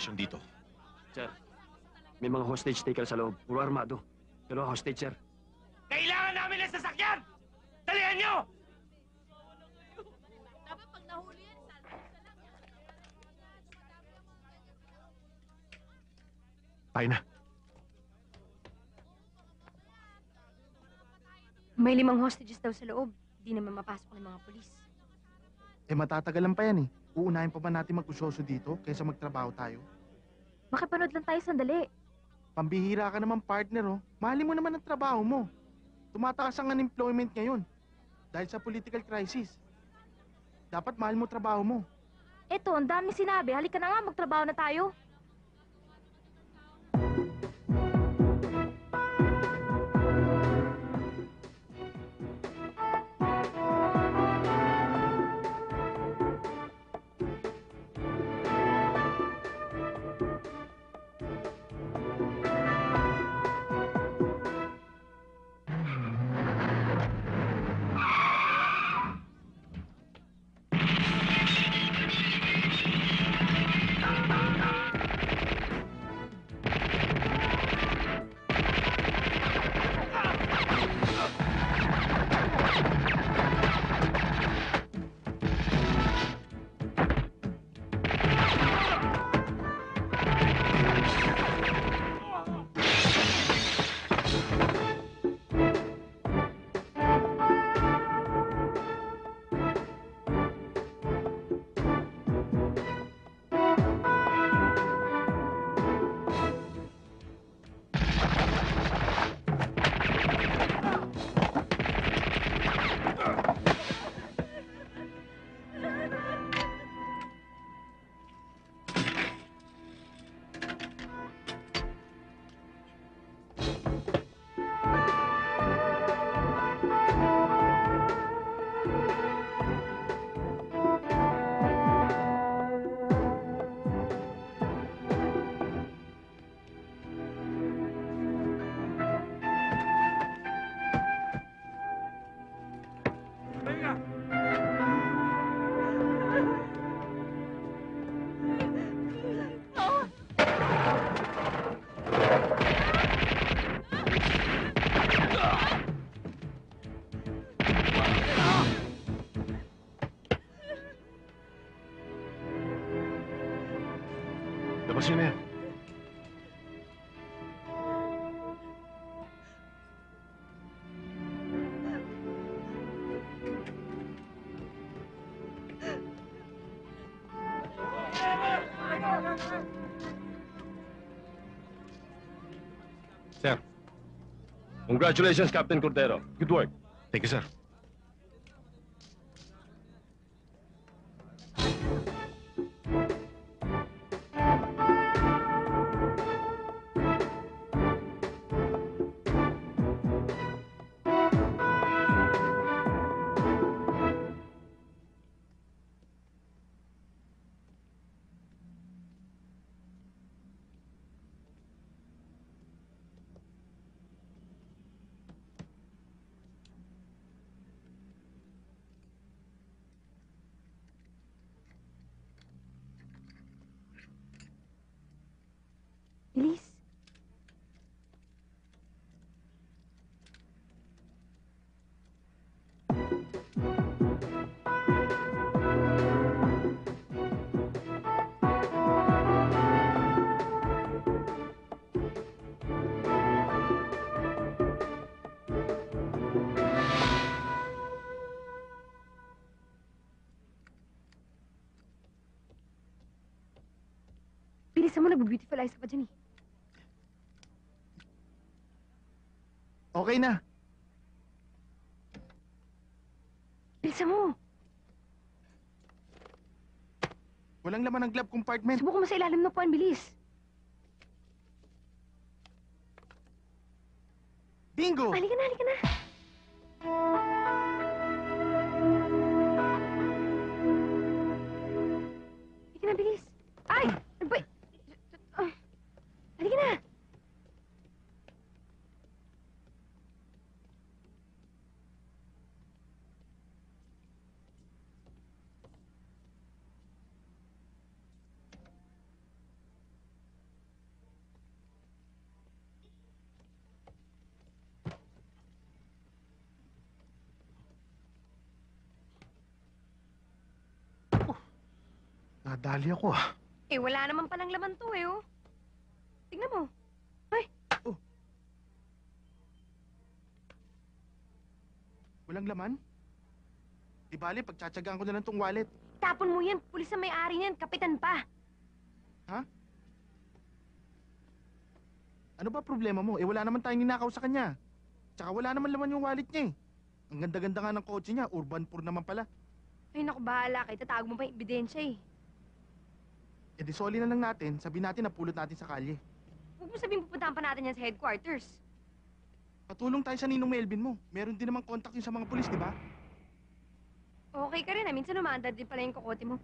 sitwasyon dito? Sir, may mga hostage taker sa loob. Puro armado. Pero hostage, sir. Kailangan namin ng sasakyan! Dalihan nyo! Dapat pag nahuli yan, Tayo na. May 5 hostages daw sa loob. Di naman mapasok ng mga polis. Eh matatagalan pa yan eh. Uunahin pa ba natin mag-usyoso dito kaysa magtrabaho tayo? Makipanood lang tayo sandali. Pambihira ka naman partner oh. Mahalin mo naman ang trabaho mo. Tumataas ang unemployment ngayon dahil sa political crisis. Dapat mahal mo trabaho mo. Eto, ang dami sinabi. Halika na nga, magtrabaho na tayo. Labas yun na yan. Sir. Congratulations, Captain Cordero. Good work. Thank you, sir. Bilis. Bilisan mo, nagbe-beautiful eyes ka pa dyan eh. Okay na. Bilisan mo. Walang laman ng glove compartment. Subukan mo sa ilalim ng puwan, bilis. Bingo! Halika na, halika na. Halika na, bilis. Ay! Ano ba? Halika na. Nadali ako ah. Eh, wala naman palang laman to eh, oh. Tignan mo. Walang laman? Di bali, pagtsatsagaan ko na lang tong wallet. Tapon mo yan. Pulis ang may-ari niyan. Kapitan pa. Ano ba problema mo? Eh wala naman tayong ninakaw sa kanya. Tsaka wala naman laman yung wallet niya eh. Ang ganda-ganda nga ng kotse niya, urban poor naman pala. Ay, naku, bahala kayo. Tatawag mo pa yung ebidensya eh. E di soli na lang natin, sabihin natin na pulot natin sa kalye. Huwag mo sabihin pupuntahan pa natin yan sa headquarters. Patulong tayo sa ninong Melvin mo. Meron din namang contact yun sa mga pulis, di ba? Okay ka rin ah. Minsan umaandar din pala yung kokote mo.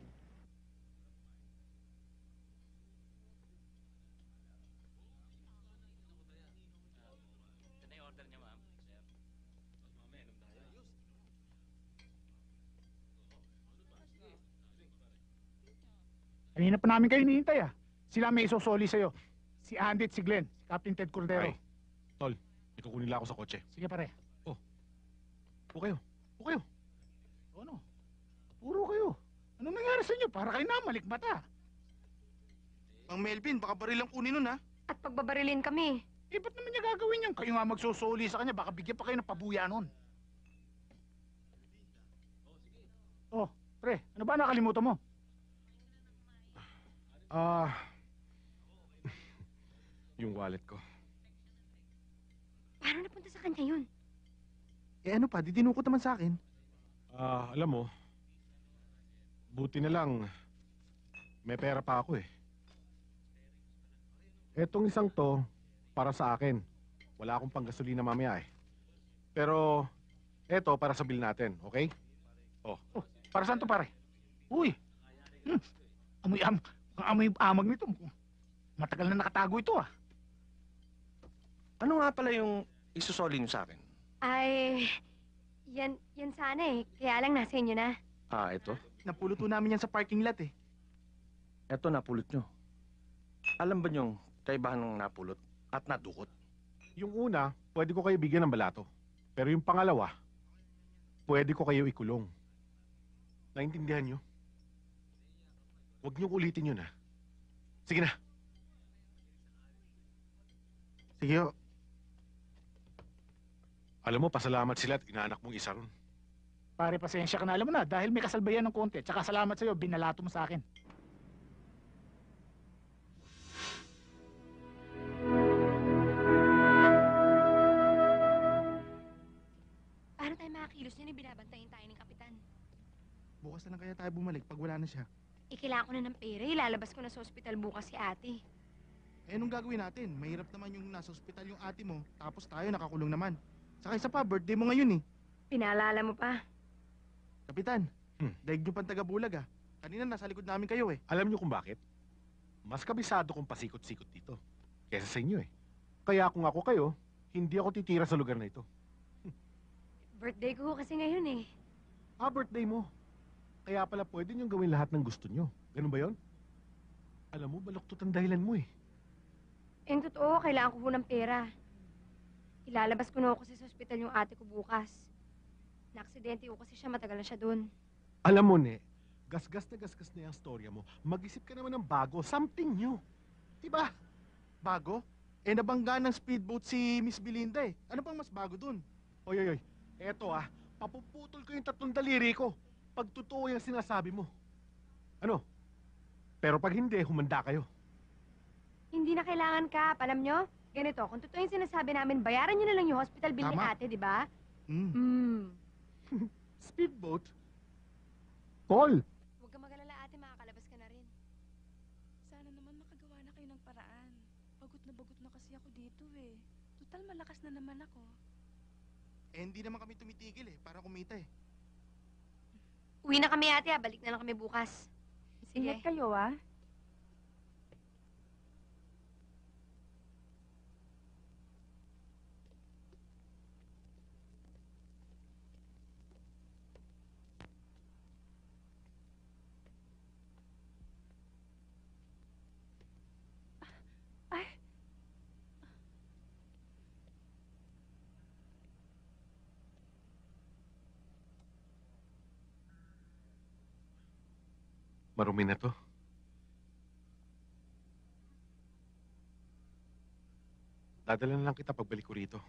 Kanina pa namin kayo hinihintay ah. Sila may isosoli sa'yo. Si Andy at si Glenn. Si Captain Ted Cordero. Ay. Tol, ikukunin lang ako sa kotse. Sige pare. Upo kayo. Upo kayo. Ano? Puro kayo. Anong nangyari sa inyo? Para kayo na malikmata. Ang Melvin, baka baril lang kunin nun ha. At pagbabarilin kami. Eh, ba't naman niya gagawin yan? Kayo nga magsusoli sa kanya. Baka bigyan pa kayo ng pabuya nun. Oh, pre. Ano ba nakalimutan mo? Yung wallet ko. Paano napunta sa kanya yun? Eh ano pa, didinukot naman sa akin. Alam mo, buti na lang, may pera pa ako eh. Etong isang to, para sa akin. Wala akong panggasolina mamaya eh. Pero, eto para sa bill natin, okay? Oh, para saan to pare? Uy! Amoy amag nito. Matagal na nakatago ito ah. Ano nga pala yung isusoli niyo sa akin? Ay, yan sana eh. Kaya lang nasa inyo na. Ito. Napulot po namin yan sa parking lot eh. Ito napulot nyo. Alam ba niyong kaibahan ng napulot at nadukot? Yung una, pwede ko kayo bigyan ng balato. Pero yung pangalawa, pwede ko kayo ikulong. Naintindihan nyo? Huwag niyong ulitin yun ha. Sige na. Sige ho. Alam mo, pasalamat sila at inaanak mong isa ron. Pare, pasensya ka na. Alam mo na, dahil may kasalbayan ng konti. Tsaka salamat sa'yo, binalato mo sa akin. Paano tayo makakilos niyan? Binabantayin tayo ng kapitan. Bukas na lang kaya tayo bumalik pag wala na siya. Kailangan ko na ng pera. Ilalabas ko na sa ospital bukas si ate. Eh anong gagawin natin? Mahirap naman yung nasa ospital yung ate mo, tapos tayo nakakulong naman. Saka isa pa, birthday mo ngayon eh. Pinaalala mo pa. Kapitan, daig nyo pang taga-bulag ah. Kanina nasa likod namin kayo eh. Alam niyo kung bakit? Mas kabisado kong pasikot-sikot dito. Kesa sa inyo eh. Kaya kung ako kayo, hindi ako titira sa lugar na ito. Birthday ko kasi ngayon eh. Birthday mo. Kaya pala pwede niyong gawin lahat ng gusto niyo. Ganun ba yon? Alam mo, baluktot ang dahilan mo eh. Eh, totoo, kailangan ko po ng pera. Ilalabas ko na ako kasi sa ospital yung ate ko bukas. Naaksidente ko kasi siya, matagal na siya doon. Alam mo, Ne, gasgas na yung storya mo. Mag-isip ka naman ng bago, something new. Diba? Bago? Eh nabangga ng speedboat si Miss Belinda eh. Ano pang mas bago dun? Oy. Eto papuputol ko yung 3 daliri ko. Pag totoo yung sinasabi mo. Ano? Pero pag hindi, humanda kayo. Hindi na kailangan ka, alam nyo? Ganito, kung totoo yung sinasabi namin, bayaran nyo na lang yung hospital bill ni Tama. ate, di ba? Hmm. Speedboat? Paul! Huwag ka magalala ate, makakalabas ka na rin. Sana naman makagawa na kayo ng paraan. Bagot na kasi ako dito eh. Total malakas na naman ako. Eh hindi naman kami tumitigil eh, para kumita eh. Uwi na kami ate, balik na lang kami bukas. Sige. Ingat kayo ah. Ay. Marumi na to. Dadala na lang kita pagbalik ko rito.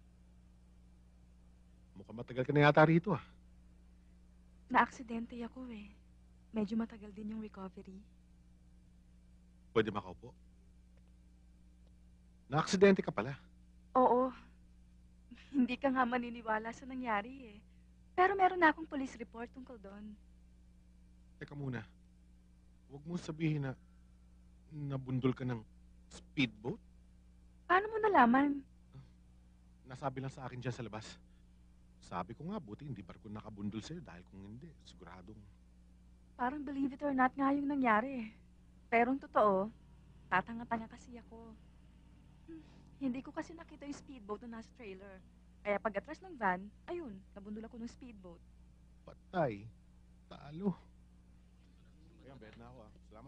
Mukhang matagal ka na yata rito ah. Na-aksidente ako eh. Medyo matagal din yung recovery. Pwede makaupo? Na-aksidente ka pala. Oo. Hindi ka nga maniniwala sa nangyari eh. Pero meron na akong police report tungkol doon. Teka muna. Huwag mo sabihin na nabundol ka ng speedboat. Paano mo nalaman? Nasabi lang sa akin dyan sa labas. Sabi ko nga, buti hindi barko nakabundol sa'yo dahil kung hindi, siguradong... Parang believe it or not nga yung nangyari eh. Pero ang totoo, tatanga-tanga kasi ako. Hindi ko kasi nakita yung speedboat na nasa trailer. Kaya pag atras ng van, ayun, nabundol ako ng speedboat. Patay. Talo. Ayan, bet na ako ah. Salamat.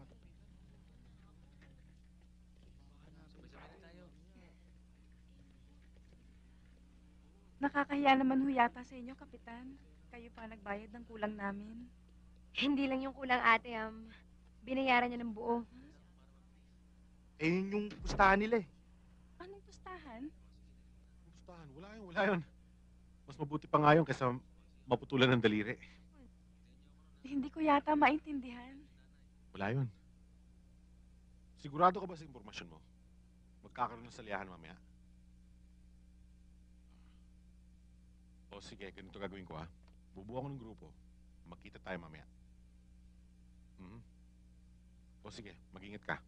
Nakakahiya naman ho yata sa inyo, Kapitan. Kayo pa nagbayad ng kulang namin. Hindi lang yung kulang ate, binayaran niya ng buo. Eh, yun yung pustahan nila eh. Anong pustahan? Kumustahan? Wala yun. Mas mabuti pa nga yun kaysa maputulan ng daliri. Hindi ko yata maintindihan. Wala yun. Sigurado ka ba sa impormasyon mo? Magkakaroon ng salihan mamaya? O sige, ganito gagawin ko ha. Bubuo ako ng grupo. Magkita tayo mamaya. O sige, mag-ingat ka.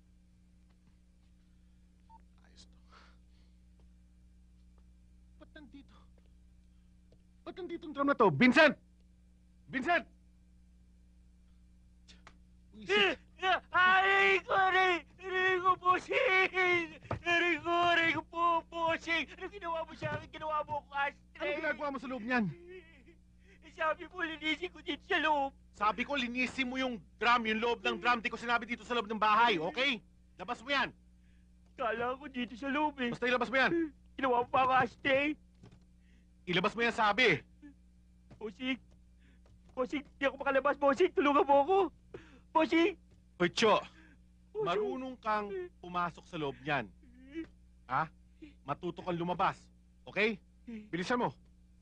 Ayos to. Ba't nandito? Ba't nandito ang drum na to? Vincent! Vincent! Wisit. Aray ko, aray! Aray ko, bossing! Aray ko po, bossing! Ano ginawa mo sa akin? Ginawa mo ako ashtray! Ano ginagawa mo sa loob niyan? Sabi mo, linisin ko dito sa loob. Sabi ko, linisin mo yung drum, yung loob ng drum. Di ko sinabi dito sa loob ng bahay, okay? Labas mo yan. Kala ko dito sa loob eh. Basta ilabas mo yan. Ginawa mo pa ako ashtray. Ilabas mo yan, sabi. Bossing! Bossing, di ako makalabas, bossing! Tulungan mo ako! Bossing! Hoy, Cho, Bossing! marunong kang pumasok sa loob niyan. Ha? Matuto kang lumabas. Okay? Bilisan mo.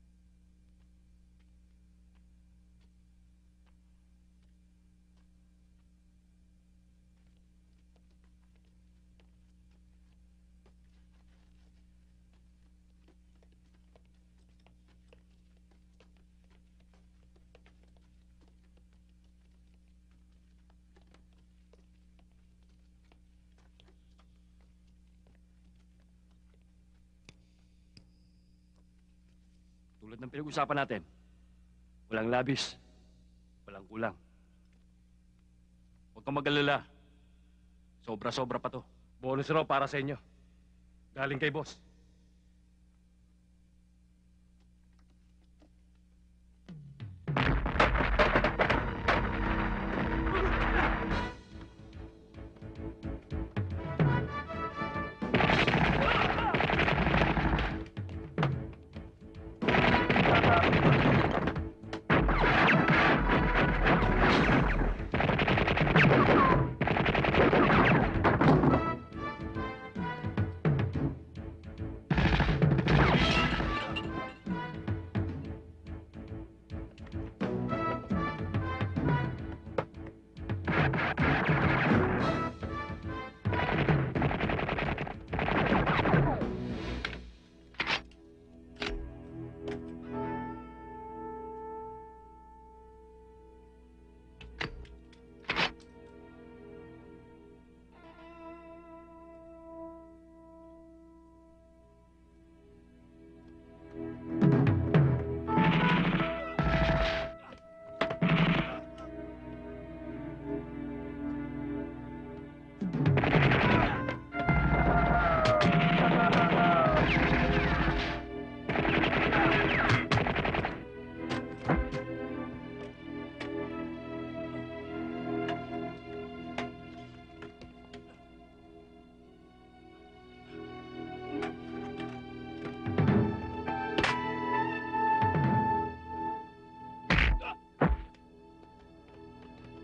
Tulad ng pinag-usapan natin, walang labis, walang kulang. Huwag kang mag-alala. Sobra-sobra pa to. Bonus raw para sa inyo. Galing kay boss.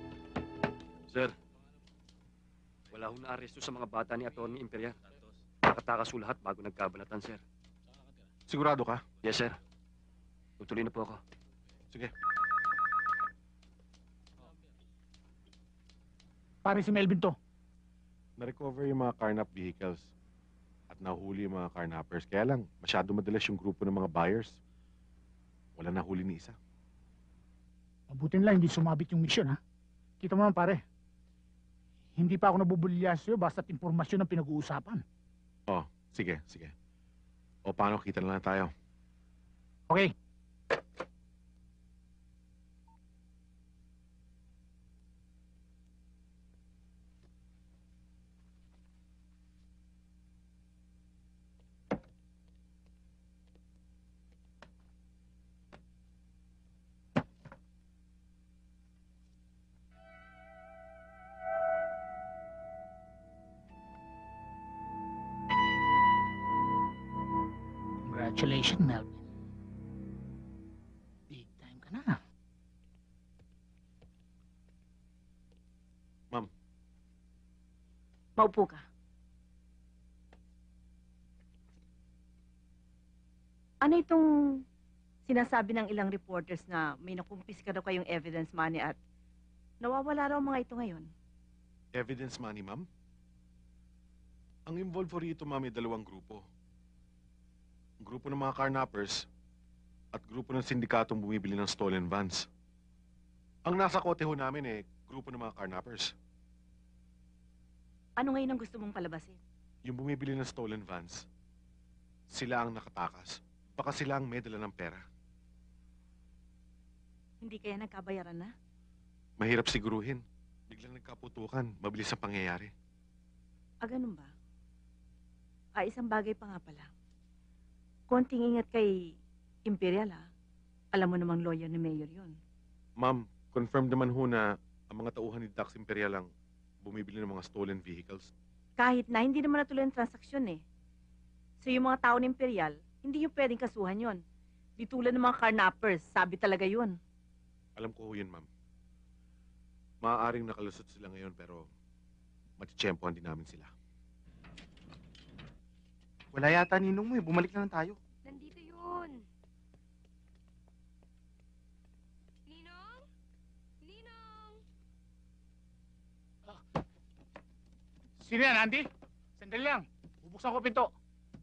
Sir, wala akong naaresto sa mga bata ni Atty. Imperial. nakatakas ho lahat bago nagkabalatan, sir. Sigurado ka? Yes, sir. Tutuloy na po ako. Sige. Pare si Melvin to. Na-recover yung mga carnap vehicles at nahuli yung mga carnappers. Kaya lang, masyado madalas yung grupo ng mga buyers. Wala nahuli ni isa. Mabutin lang hindi sumabit yung misyon, ha? Kita mo naman, pare. Hindi pa ako nabubulya sa'yo basta't impormasyon ang pinag-uusapan. Oh, sige, sige. O paano, kita na lang tayo. Okay. Congratulations, Melvin. Big time ka na. Maupo ka. Ano itong sinasabi ng ilang reporters na may nakumpiska daw kayong evidence money at nawawala raw mga ito ngayon? Evidence money, ma'am? Ang involved po rito, ma'am, ay dalawang grupo. Grupo ng mga carnappers at grupo ng sindikatong bumibili ng stolen vans. Ang nasa kote ho namin grupo ng mga carnappers. Ano ngayon ang gusto mong palabasin? Yung bumibili ng stolen vans, sila ang nakatakas. Baka sila ang may dala ng pera. Hindi kaya nagkabayaran na? Mahirap siguruhin. Biglang nagkaputukan, mabilis ang pangyayari. Ganun ba? Isang bagay pa nga pala. Konting ingat kay Imperial, ha? Alam mo namang lawyer ni Mayor yun. Ma'am, confirm naman ho na ang mga tauhan ni Dax Imperial ang bumibili ng mga stolen vehicles. Kahit na hindi naman natuloy ang transaksyon, eh. So yung mga tao ng Imperial, hindi yung pwedeng kasuhan yon. Di tulad ng mga carnappers, sabi talaga yun. Alam ko ho yun, ma'am. Maaaring nakalusot sila ngayon pero matitsyempohan din namin sila. Wala yata ninong mo eh. Bumalik na lang tayo. Nandito yun. Ninong? Ninong? Sino yan, Andy? Sandali lang. Bubuksan ko pinto.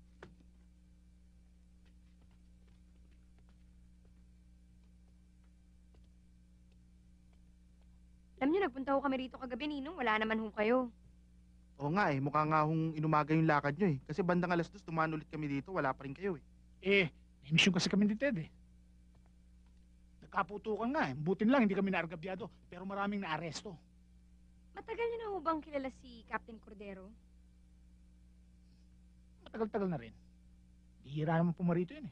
Alam niyo, nagpunta ho kami rito kagabi, Ninong. Wala naman ho kayo. Oo nga eh. Mukha nga hong inumaga yung lakad nyo eh. Kasi bandang 2:00 tumaan ulit kami dito. Wala pa rin kayo eh. May mission kasi kami ni Ted, eh. Nagkaputukan nga, eh. Butin lang, hindi kami naargabyado. Pero maraming naaresto. Matagal niyo na ho bang kilala si Captain Cordero? Matagal-tagal na rin. Bihira naman pumarito yun, eh.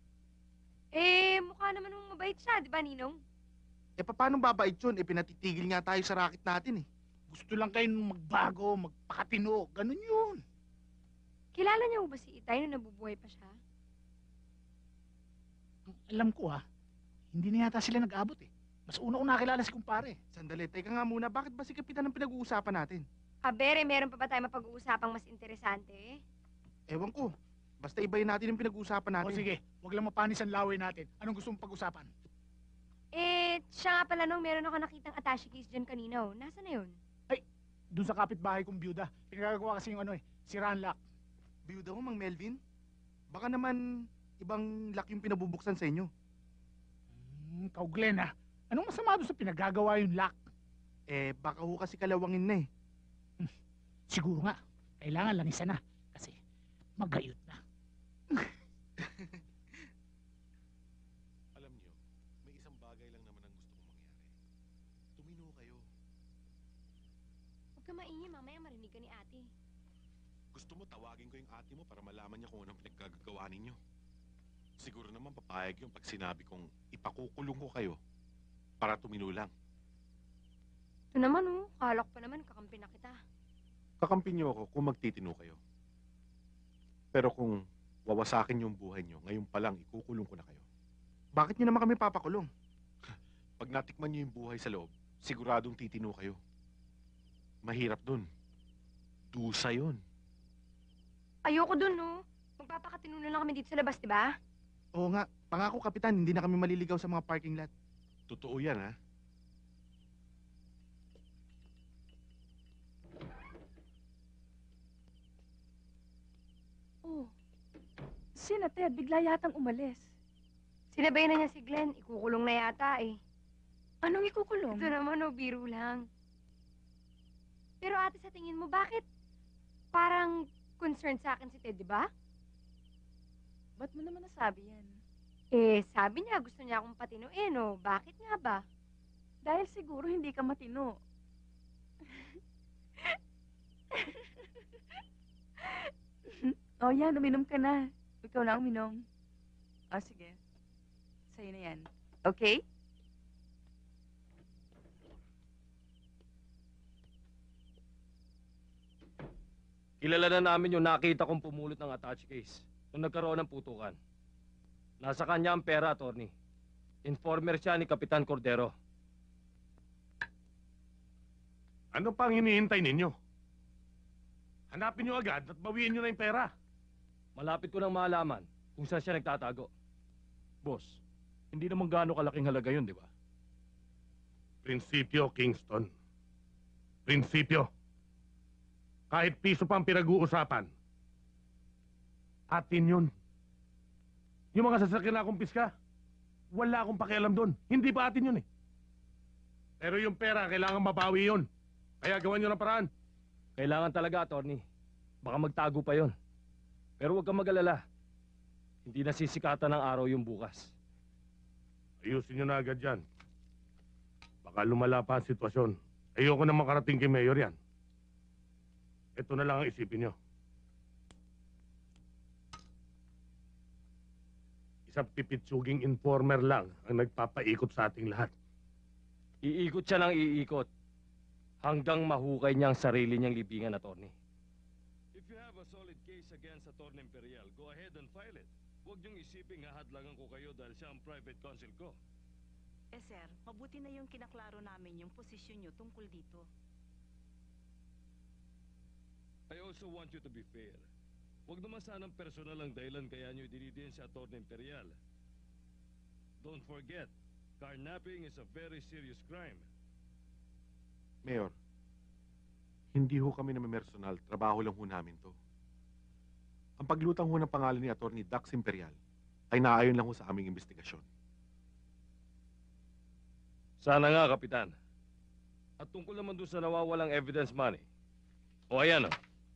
Mukha naman hong mabait siya, di ba, Ninong? Paano babait yun? Pinatitigil nga tayo sa racket natin eh. Gusto lang kayo magbago, magpakatino. Ganun yun. Kilala niyo ho ba si Itay nung nabubuhay pa siya? Ang alam ko, hindi na yata sila nag-abot, eh. Mas una ko nakilala si kumpare. Sandali, teka nga muna. Bakit ba si Kapitan ang pinag-uusapan natin? Abere, meron pa ba tayo mapag-uusapang mas interesante? Ewan ko. Basta ibayin natin yung pinag-uusapan O natin. sige, wag lang mapanis ang laway natin. Anong gusto mong pag-usapan? Siya nga pala nung meron ako nakitang attache case dyan kanina. Nasaan na yun? Doon sa kapitbahay kong byuda. Pinagagawa kasi yung si Ranlock. Biyuda mo, Mang Melvin? Baka naman ibang lock yung pinabubuksan sa inyo. Kau Glenn, anong masama doon sa pinagagawa yung lock? Baka ho kasi kalawangin na eh. Siguro nga, kailangan lang isa na. Kasi magayot na. Alam niyo, may isang bagay lang naman ang gusto kong mangyari. Tumino kayo. Huwag ka maingay, mamaya marinig ka ni ate. Gusto mo tawagin ko yung ate mo para malaman niya kung anong pinaggagawa ninyo. Siguro naman papayag yung pag sinabi kong ipakukulong ko kayo para tumino lang. Ito naman kala ko pa naman kakampi na kita. Kakampi niyo ako kung magtitino kayo. Pero kung wawasakin yung buhay niyo, ngayon pa lang ikukulong ko na kayo. Bakit nyo naman kami papakulong? Pag natikman niyo yung buhay sa loob, siguradong titino kayo. Mahirap dun. Dusa yun. Ayoko dun, no? Magpapakatino na lang kami dito sa labas, di ba? Oo nga, pangako kapitan, hindi na kami maliligaw sa mga parking lot. Totoo yan, ha? Oh, sina Ted, bigla yatang umalis. Sinabay na niya si Glenn. Ikukulong na yata eh. Anong ikukulong? Ito naman, oh, biro lang. Pero ate, sa tingin mo, bakit parang concerned sa akin si Ted, di ba? Ba't mo naman nasabi yan? Eh, sabi niya, gusto niya akong patinuin, oh. Bakit nga ba? Dahil siguro hindi ka matino. O yan, uminom ka na. Ikaw na uminom. O sige. Sa'yo na yan. Okay? Kilala na namin yung nakita kong pumulot ng attached case nung nagkaroon ng putukan. Nasa kanya ang pera, attorney. Informer siya ni Kapitan Cordero. Ano pang hinihintay ninyo? Hanapin nyo agad at bawiin nyo na yung pera. Malapit ko nang malaman kung saan siya nagtatago. Boss, hindi naman gaano kalaking halaga yun, di ba? Prinsipyo, Kingston. Prinsipyo. Kahit piso pa ang pinag-uusapan. Atin yun. Yung mga sasakyan na kumpiska, wala akong pakialam doon. Hindi pa atin yun eh. Pero yung pera, kailangan mabawi yun. Kaya gawan nyo ng paraan. Kailangan talaga, attorney. Baka magtago pa yon. Pero huwag kang mag-alala. Hindi nasisikatan ng araw yung bukas. Ayusin nyo na agad yan. Baka lumala pa ang sitwasyon. Ayoko na makarating kay Mayor yan. Ito na lang ang isipin nyo. Isang pipitsuging informer lang ang nagpapaikot sa ating lahat. Iikot siya ng iikot hanggang mahukay niya ang sarili niyang libingan, attorney. If you have a solid case against Attorney Imperial, go ahead and file it. Huwag niyong isiping hahadlangan ko kayo dahil siya ang private counsel ko. Eh sir, mabuti na yung kinaklaro namin yung posisyon nyo tungkol dito. I also want you to be fair. Huwag naman sanang personal ang dahilan kaya niyo idinidiin si Attorney Imperial. Don't forget, carnapping is a very serious crime. Mayor, hindi ho kami namimersonal. Trabaho lang ho namin to. Ang paglutang ho ng pangalan ni Attorney Dax Imperial ay naayon lang ho sa aming investigasyon. Sana nga, Kapitan. At tungkol naman doon sa nawawalang evidence money. O ayan o.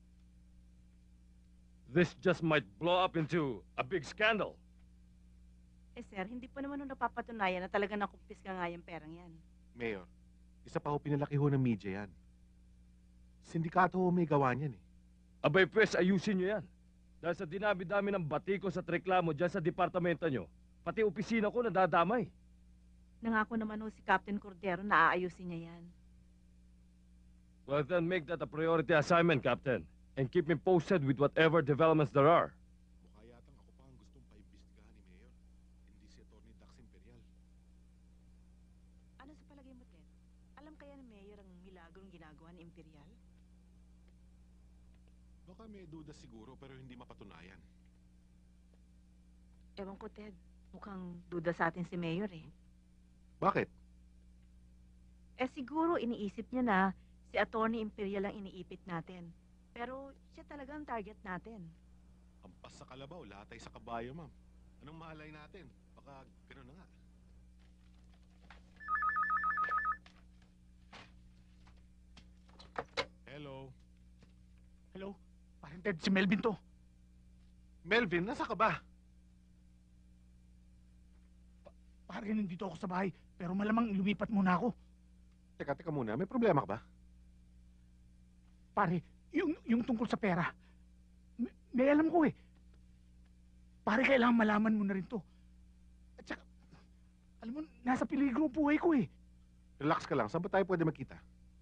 This just might blow up into a big scandal. Eh sir, hindi pa naman nung napapatunayan na talaga nakumpis ka nga yung perang yan. Mayor, isa pa ho pinalaki ho ng media yan. Sindikato ho may gawa niyan eh. Abay, pwes, ayusin nyo yan. Dahil sa dinami-dami ng batiko sa reklamo dyan sa departamento nyo, pati opisina ko nadadamay. Nangako naman ho si Captain Cordero na aayusin niya yan. Well, then make that a priority assignment, Captain. And keep me posted with whatever developments there are. Mukha yatang ako pa ang gustong paimbestigahan ni Mayor. Hindi si Attorney Dax Imperial. Ano sa palagay mo, Ted? Alam kaya ni Mayor ang milagrong ginagawa ni Imperial? Baka may duda siguro pero hindi mapatunayan. Ewan ko, Ted. Mukhang duda sa atin si Mayor eh. Bakit? Eh siguro iniisip niya na si Attorney Imperial ang iniipit natin. Pero siya talaga ang target natin. Ampas sa kalabaw, latay sa kabayo, ma'am. Anong mahalay natin? Baka gano'n na nga. Hello? Hello? Parang Ted, si Melvin to. Melvin, nasa ka ba? Parang nandito ako sa bahay, pero malamang lumipat muna ako. Teka muna, may problema ka ba? Pare, yung tungkol sa pera, may alam ko eh. Pare, kailangan malaman mo na rin to. At saka, alam mo, nasa peligro ang buhay ko eh. Relax ka lang, saan ba tayo pwede magkita?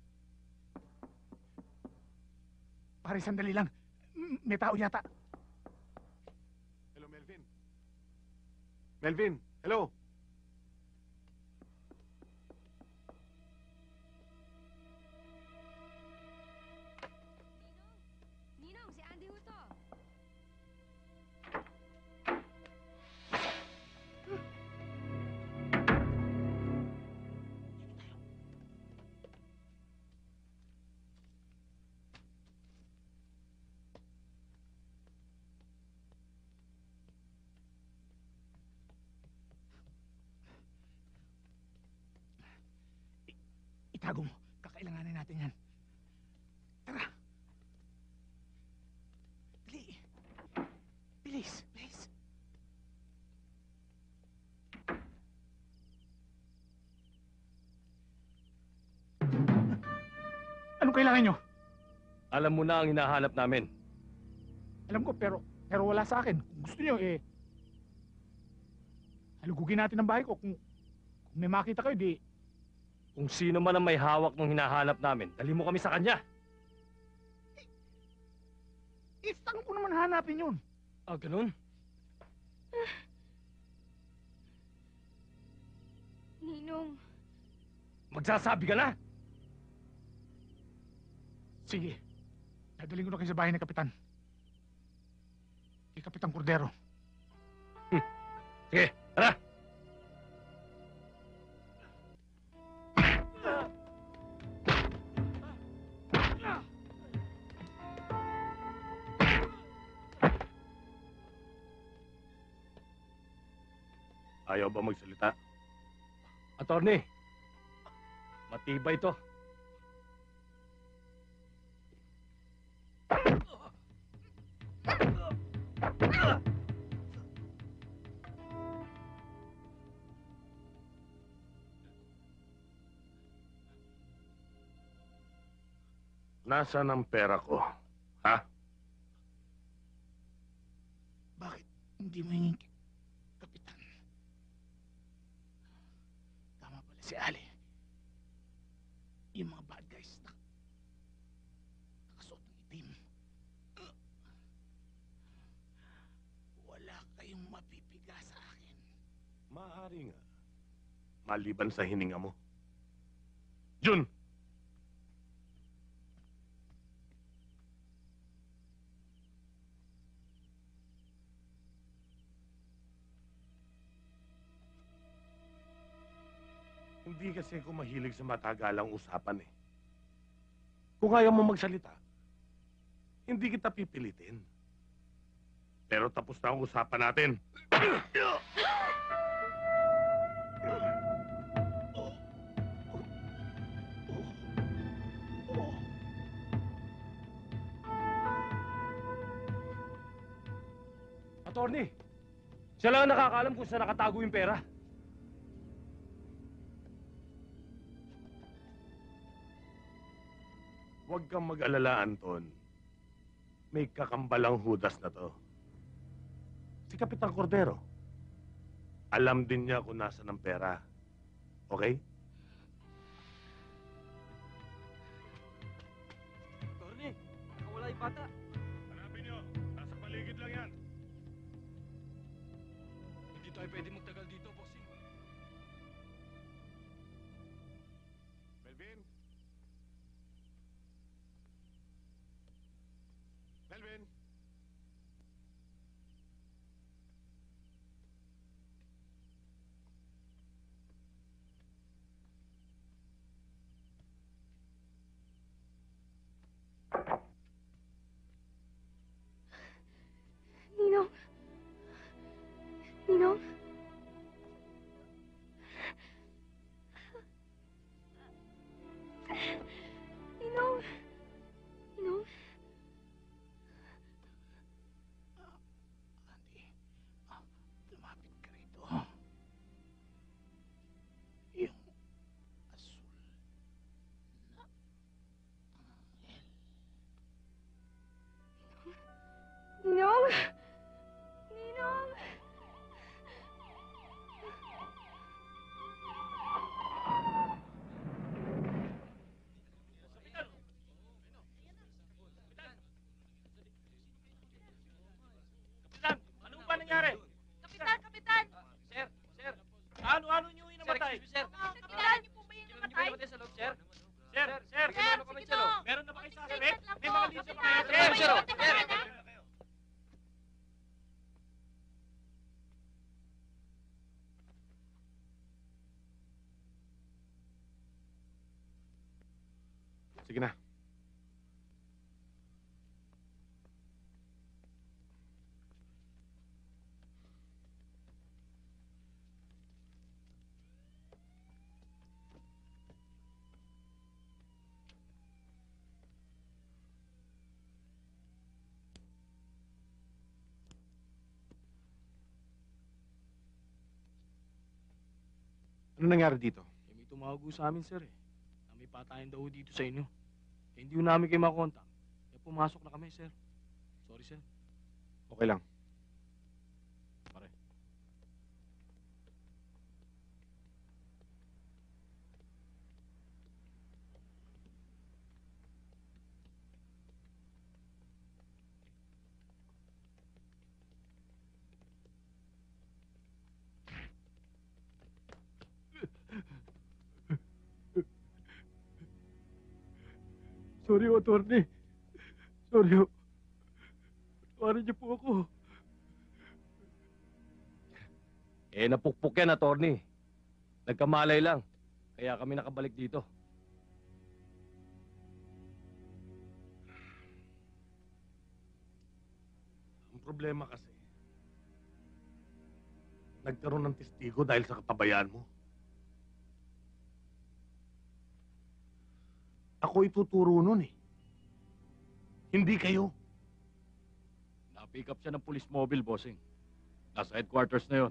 Pare, sandali lang. May tao yata. Hello, Melvin? Melvin, hello? Ninong, si Andy ho to. Itago mo. Kakailanganin natin yan. Tara. Dali. Bilis, bilis. Anong kailangan nyo? Alam mo na ang hinahanap namin. Alam ko, pero wala sa akin. Kung gusto nyo, halugugin natin ang bahay ko. Kung may makita kayo, di... Kung sino man ang may hawak ng hinahanap namin, dali mo kami sa kanya. Saan ko naman hanapin yun? Ah, ganun? Ninong, Magsasabi ka na? Sige. Dadaling ko na kayo sa bahay ng Kapitan. Kay Kapitan Cordero. Sige, tara! Ayaw ba magsalita? Attorney, matibay to. Nasaan ang pera ko? Ha? Bakit hindi mo hingin kay Kapitan? Tama pala si Ali. Yung mga bad guys na nakasuot ng itim. Wala kayong mapipiga sa akin. Maaari nga. Maliban sa hininga mo. Jun! Hindi kasi ako mahilig sa matagalang usapan eh. Kung ayaw mo magsalita, hindi kita pipilitin. Pero tapos na ang usapan natin. Attorney, siya lang ang nakakaalam kung saan nakatago yung pera. Huwag kang mag-alala, Anton. May kakambalang hudas na to. Si Kapitan Cordero. Alam din niya kung nasa ng pera. Okay? Attorney, nakawala yung bata. Hanapin niyo. Nasa paligid lang yan. Hindi tayo pwede magtagal dito, bossing. Melvin? Melvin? Ninong. Ninong. Ninong. Ninong. Andy, lumapit ka rito. Yung asul na anghel. Ninong. Ninong. Kapitan, ano ba nangyari? Kapitan, Kapitan! Sir, sir, Ano nyo yung namatay? sir. Kilala niyo po ba yung namatay? Sa loob, sir. Sir, Sir, Sir, kami sige po. meron na ba kayo Konting sasabi? statement lang May po. mga liso pa kayo? Kapitan, Sir, ano ba sir, yung sir. namatay? Sige na. Ano nangyari dito? Eh, may tumawag ho sa amin, sir, eh. Na may patayan daw ho dito sa inyo. Eh, hindi ho namin kayo makontak. Eh, pumasok na kami, sir. Sorry, sir. Okay lang. Pare. Sorry, attorney. Sorry, ho. Patawarin niyo po ako. Napukpok yan, attorney. Nagkamalay lang. Kaya kami nakabalik dito. Ang problema kasi, nagkaroon ng testigo dahil sa kapabayaan mo. Ako ituturo nun eh. Hindi kayo. Na-pick up siya ng police mobile, bossing. Nasa headquarters na yon.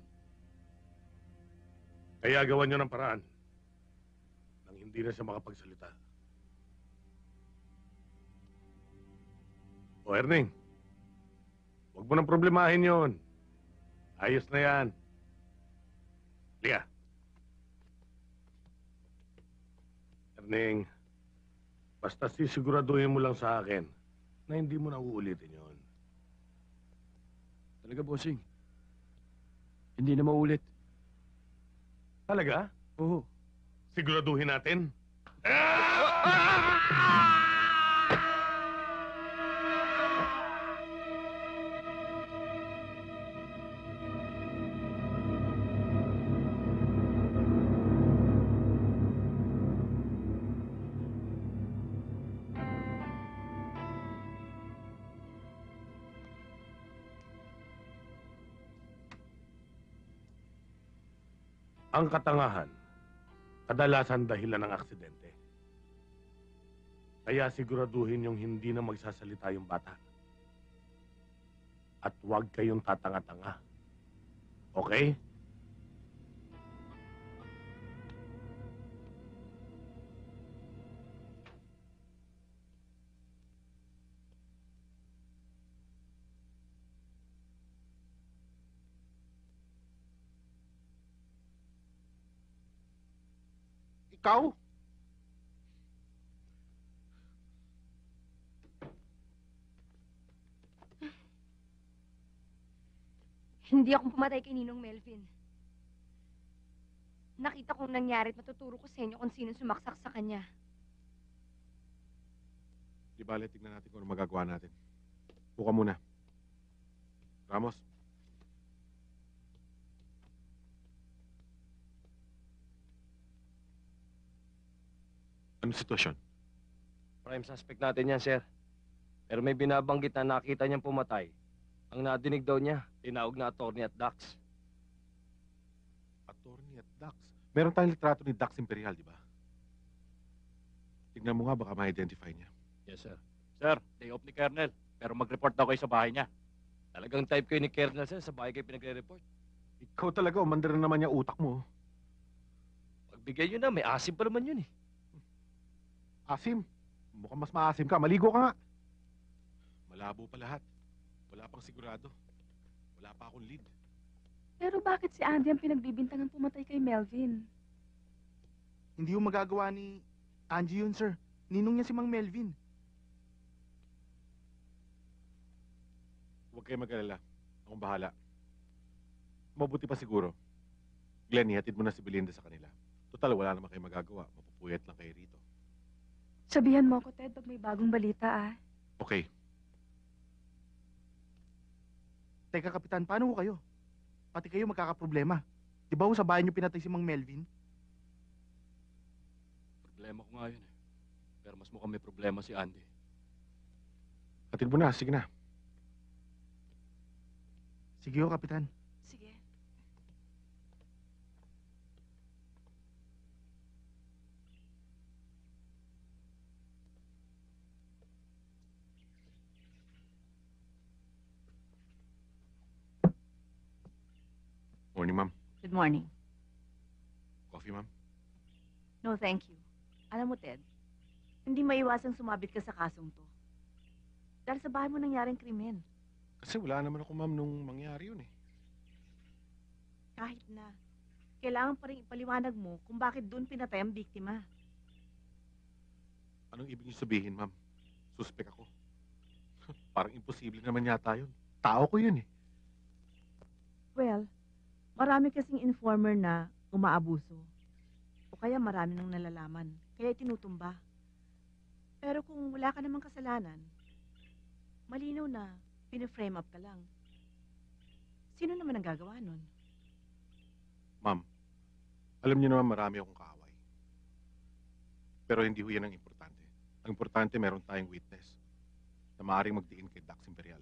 Kaya gawan nyo ng paraan nang hindi na siya makapagsalita. O Erning, huwag mo nang problemahin yon. Ayos na yan. Lia. Erning, basta sisiguraduhin mo lang sa akin na hindi mo na uulitin yon. Talaga, bossing. Hindi na maulit. Talaga? Oo. Siguraduhin natin. Ang katangahan, kadalasan dahilan ng aksidente. Kaya siguraduhin yung hindi na magsasalita yung bata. At huwag kayong tatanga-tanga. Okay? Ikaw? Hindi akong pumatay kay Ninong Melvin. Nakita kong nangyari at matuturo ko sa inyo kung sino sumaksak sa kanya. Di bale, tignan natin kung ano magagawa natin. Buka muna. Ramos. Ano sitwasyon? Prime suspect natin yan, sir. Pero may binabanggit na nakita niyang pumatay. Ang nadinig daw niya, tinawag na attorney at Dax. Attorney at Dax. Meron tayong litrato ni Dax Imperial, di ba? Tignan mo nga, baka ma-identify niya. Yes, sir. Sir, day off ni Colonel. Pero mag-report daw kayo sa bahay niya. Talagang type kayo ni Colonel, sir. Sa bahay kayo pinagre-report. Ikaw talaga, umandar na naman yung utak mo. Pagbigay nyo na, may asim pa naman yun eh. Asim. Mukhang mas maasim ka. Maligo ka nga. Malabo pa lahat. Wala pang sigurado. Wala pa akong lead. Pero bakit si Andy ang pinagbibintangan pumatay kay Melvin? Hindi yung magagawa ni Angie yun, sir. Ninong niya si Mang Melvin. Huwag kayo mag-alala. Akong bahala. Mabuti pa siguro. Glenn, ihatid mo na si Belinda sa kanila. Total, wala naman kayo magagawa. Mapupuyat lang kayo rito. Sabihan mo ako, Ted, pag may bagong balita, ah. Okay. Teka, Kapitan, paano ho kayo? Pati kayo magkakaproblema. Di ba ho sa bahay niyo pinatay si Mang Melvin? Problema ko nga yun eh. Pero mas mukhang may problema si Andy. Hatid mo na. Sige na. Sige ho, Kapitan. Sige. Morning, ma'am. Good morning. Coffee. coffee, ma'am? No, thank you. Alam mo, Ted, hindi maiwasang sumabit ka sa kasong to. Dahil sa bahay mo nangyaring krimen. Kasi wala naman ako, ma'am, nung mangyari yun eh. Kahit na, kailangan pa rin ipaliwanag mo kung bakit doon pinatay ang biktima. Anong ibig niyo sabihin, ma'am? Suspek ako. Parang imposible naman yata yun. Tao ko yun eh. Well, marami kasing informer na umaabuso. O kaya marami nang nalalaman, kaya tinutumba. Pero kung wala ka namang kasalanan, malinaw na pina-frame up ka lang. Sino naman ang gagawa nun? Ma'am, alam niyo naman marami akong kaaway. Pero hindi ho yan ang importante. Ang importante meron tayong witness na maaaring magdiin kay Dax Imperial.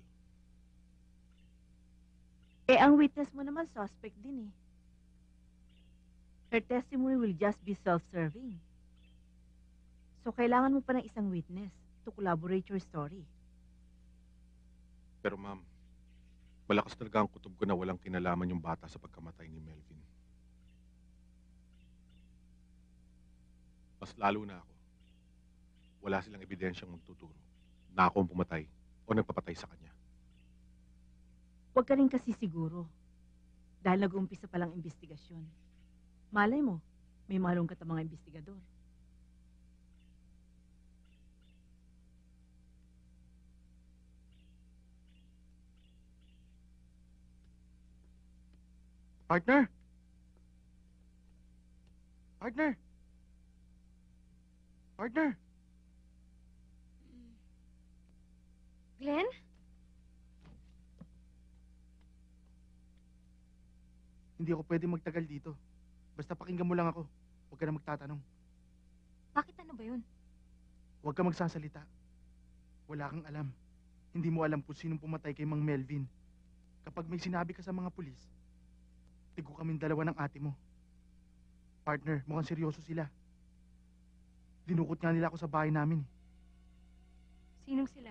Eh, ang witness mo naman suspect din eh. Her testimony will just be self-serving. So, kailangan mo pa ng isang witness to collaborate your story. Pero ma'am, malakas talaga ang kutob ko na walang kinalaman yung bata sa pagkamatay ni Melvin. Mas lalo na ako. Wala silang ebidensyang magtuturo na ako ang pumatay o nagpapatay sa kanya. Huwag ka rin kasi siguro. Dahil nag-uumpisa pa lang investigasyon. Malay mo, may malungkat ang mga investigador. Partner! Partner! Partner! Glenn? Hindi ako pwede magtagal dito. Basta pakinggan mo lang ako. Huwag ka na magtatanong. Bakit ano ba yun? Huwag ka magsasalita. Wala kang alam. Hindi mo alam kung sinong pumatay kay Mang Melvin. Kapag may sinabi ka sa mga pulis, tigo kaming dalawa ng ate mo. Partner, mukhang seryoso sila. Dinukot nga nila ako sa bahay namin. Sinong sila?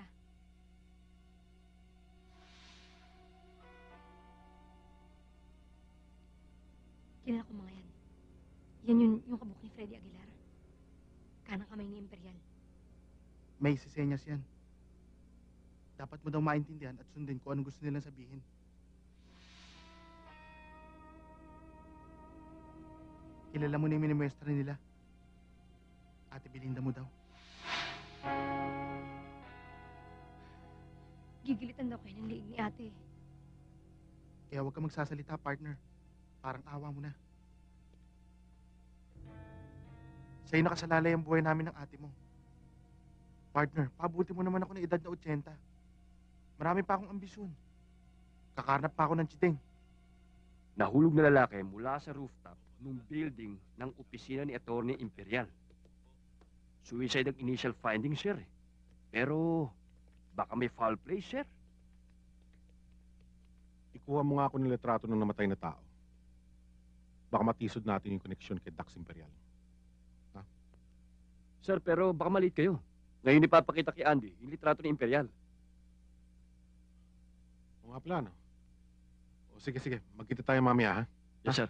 Kilala ko mga yan. Yan yung kabuk ni Freddy Aguilar. Kanang kamay ni Imperial. May sisenyas yan. Dapat mo daw maintindihan at sundin kung anong gusto nilang sabihin. Kilala mo na yung minimestra nila. Ate Belinda mo daw. Gigilitan daw kayo ng liig ni ate. Kaya huwag ka magsasalita, partner. Parang awa mo na. Sa'yo nakasalalay ang buhay namin ng ate mo. Partner, pabuti mo naman ako ng edad na 80. Marami pa akong ambisyon. Kakarnap pa ako ng chiteng. Nahulog na lalaki mula sa rooftop ng building ng opisina ni Attorney Imperial. Suicide ang initial findings, sir. Pero baka may foul play, sir. Ikuha mo nga ako ng litrato ng namatay na tao. Baka matisod natin yung koneksyon kay Dax Imperial. Sir, pero baka maliit kayo. Ngayon ipapakita kay Andy yung litrato ni Imperial. Mga plano. O sige, magkita tayo mamaya, ha? Yes, sir.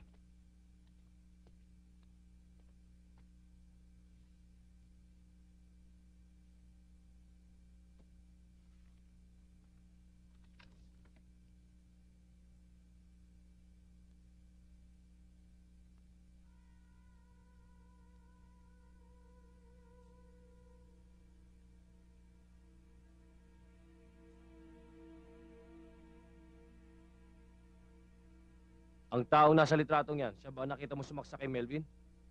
Ang taong nasa litratong yan, siya ba nakita mo sumaksa kay Melvin?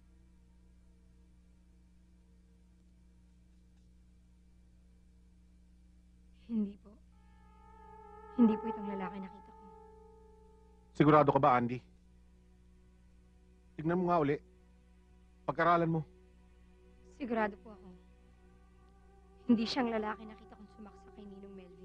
Hindi po. Hindi po itong lalaki nakita ko. Sigurado ka ba, Andy? Tignan mo nga uli. Pag-aralan mo. Sigurado po ako. Hindi siyang lalaki nakita kong sumaksa kay Ninong Melvin.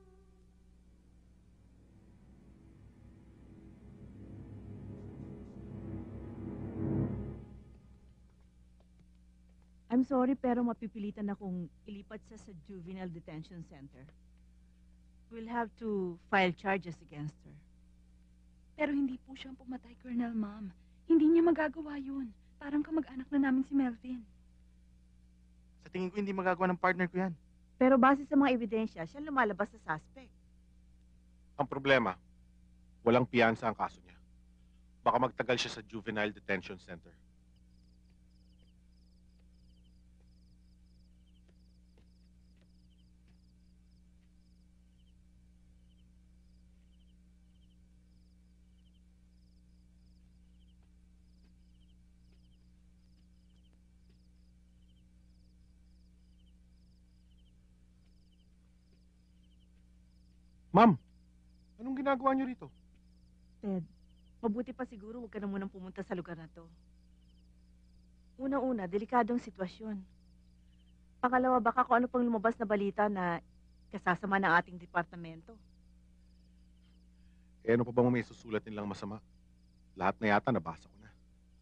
I'm sorry pero mapipilitan akong ilipat siya sa Juvenile Detention Center. We'll have to file charges against her. Pero hindi po siyang pumatay, Colonel Ma'am. Hindi niya magagawa yun. Parang kamag-anak na namin si Melvin. Sa tingin ko hindi magagawa ng partner ko yan. Pero base sa mga ebidensya, siya lumalabas sa suspect. Ang problema, walang piyansa ang kaso niya. Baka magtagal siya sa Juvenile Detention Center. Ma'am, anong ginagawa niyo rito? Ted, mabuti pa siguro huwag ka na munang pumunta sa lugar na to. Una-una, delikadong sitwasyon. Pangalawa, baka kung ano pang lumabas na balita na kasasama ng ating departamento. Eh, ano pa bang may susulat nilang masama? Lahat na yata nabasa ko na.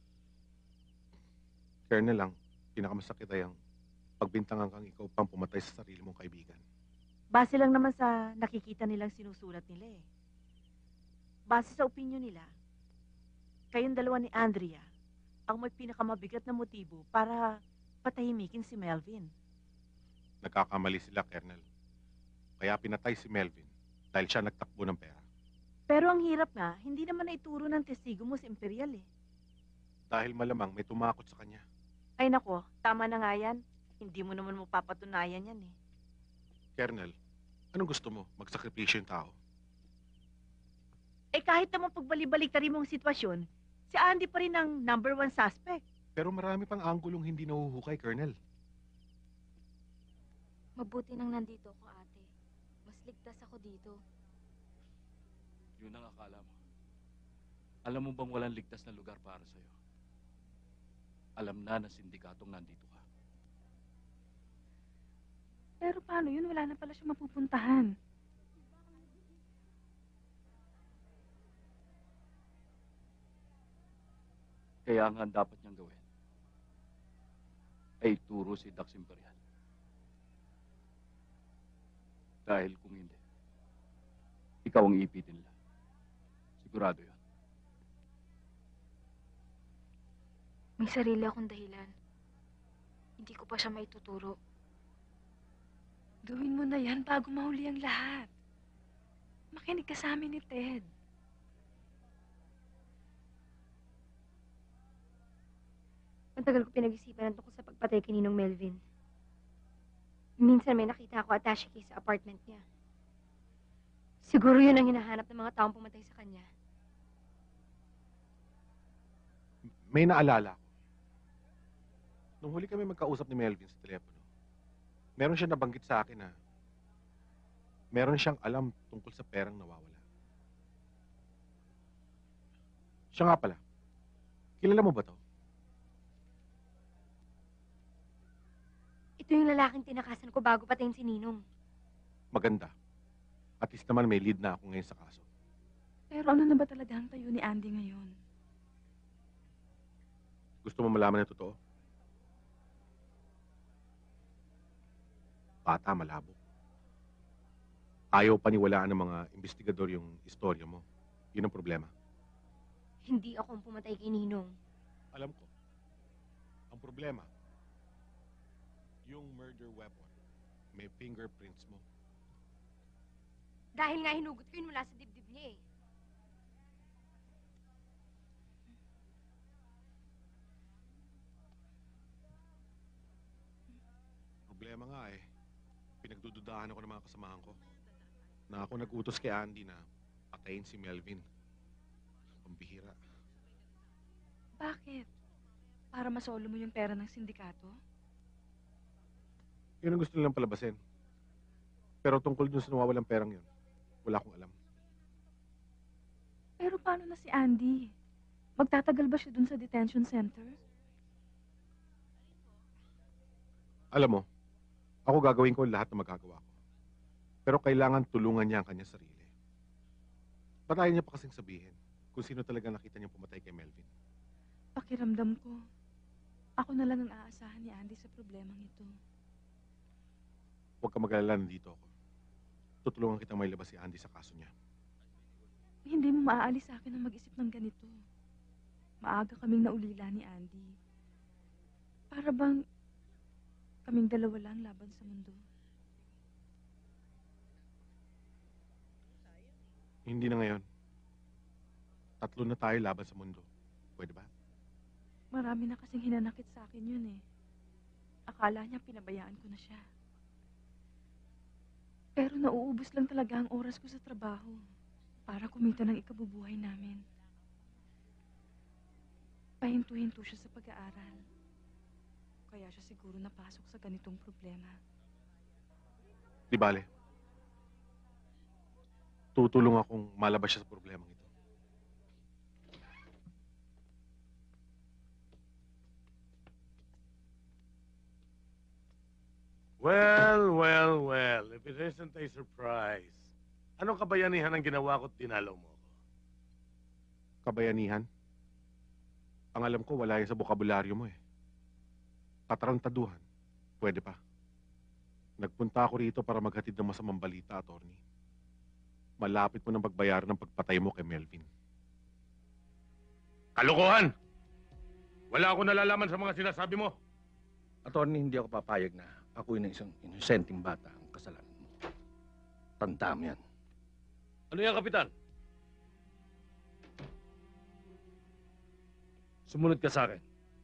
Colonel lang, pinakamasakit ay ang pagbintangan kang ikaw pang pumatay sa sarili mong kaibigan. Base lang naman sa nakikita nilang sinusulat nila eh. Base sa opinyon nila, kayong dalawa ni Andrea ang may pinakamabigat na motibo para patahimikin si Melvin. Nagkakamali sila, Colonel. Kaya pinatay si Melvin dahil siya nagtakbo ng pera. Pero ang hirap nga, hindi naman naituro ng testigo mo si Imperial eh. Dahil malamang may tumakot sa kanya. Ay nako, tama na nga yan. Hindi mo naman mapapatunayan yan eh. Colonel, anong gusto mo? Magsakripisyo yung tao? Eh kahit naman pagbalik-baliktarin mo ang sitwasyon, si Andy pa rin ang #1 suspect. Pero marami pang anggulong hindi nahuhukay, Colonel. Mabuti nang nandito ako, ate. Mas ligtas ako dito. Yun ang akala mo. Alam mo bang walang ligtas na lugar para sa'yo? Alam na sindikatong nandito ka. Pero paano yun? Wala na pala siya mapupuntahan. Kaya nga ang dapat niyang gawin ay turo si Dax Imperial. Dahil kung hindi, ikaw ang ipitin nila. Sigurado yun. May sarili akong dahilan. Hindi ko pa siya maituturo. Gawin mo na yan bago mahuli ang lahat. Makinig ka sa amin ni Ted. Matagal ko pinag-isipan ang tungkol sa pagpatay kay Ninong Melvin. Minsan may nakita ako attache case sa apartment niya. Siguro yun ang hinahanap ng mga taong pumatay sa kanya. May naalala ko. Nung huli kami magkausap ni Melvin sa telepono, meron siya nabanggit sa akin na meron siyang alam tungkol sa perang nawawala. Siya nga pala, kilala mo ba to? Ito yung lalaking tinakasan ko bago patayin si Ninong. Maganda. At least naman may lead na ako ngayon sa kaso. Pero ano na ba talaga ang tayo ni Andy ngayon? Gusto mo malaman na totoo? Bata, malabo. Ayaw paniwalaan ng mga investigador yung istorya mo. Yun ang problema. Hindi ako ang pumatay kay Ninong. Alam ko. Ang problema, yung murder weapon, may fingerprints mo. Dahil nga hinugot ko yun mula sa dibdib niya eh. Problema nga eh, pinagdududahan ako ng mga kasamahan ko. Na ako nag-utos kay Andy na patayin si Melvin. Pambihira. Bakit? Para masolo mo yung pera ng sindikato? Yun ang gusto nilang palabasin. Pero tungkol dun sa nawawalang perang yun, wala akong alam. Pero paano na si Andy? Magtatagal ba siya dun sa detention center? Alam mo, ako gagawin ko lahat na magagawa ko. Pero kailangan tulungan niya ang kanyang sarili. Patayin niya pa kasing sabihin kung sino talaga nakita niyang pumatay kay Melvin. Pakiramdam ko, ako na lang ang aasahan ni Andy sa problemang ito. Huwag ka mag-alala, nandito ako. Tutulungan kitang mailabas si Andy sa kaso niya. Hindi mo maaalis sa akin ang mag-isip ng ganito. Maaga kaming naulila ni Andy. Para bang kaming dalawa lang laban sa mundo. Hindi na ngayon. 3 na tayo laban sa mundo. Pwede ba? Marami na kasing hinanakit sa akin yun eh. Akala niya pinabayaan ko na siya. Pero nauubos lang talaga ang oras ko sa trabaho para kumita ng ikabubuhay namin. Pahinto-hinto siya sa pag-aaral. Kaya siya siguro napasok sa ganitong problema. Di bale. Tutulong akong malabas siya sa problemang ito. Well, if it isn't a surprise, anong kabayanihan ang ginawa ko't dinalaw mo ako? Kabayanihan? Ang alam ko, wala yan sa bokabularyo mo eh. Katarantaduhan. Pwede pa. Nagpunta ako rito para maghatid ng masamang balita, attorney. Malapit mo nang pagbayaran ng pagpatay mo kay Melvin. Kalokohan! Wala akong nalalaman sa mga sinasabi mo. Attorney, hindi ako papayag na ako'y na isang inosenteng bata ang kasalanan mo. Tanda mo yan. Ano yan, Kapitan? Sumunod ka sa akin.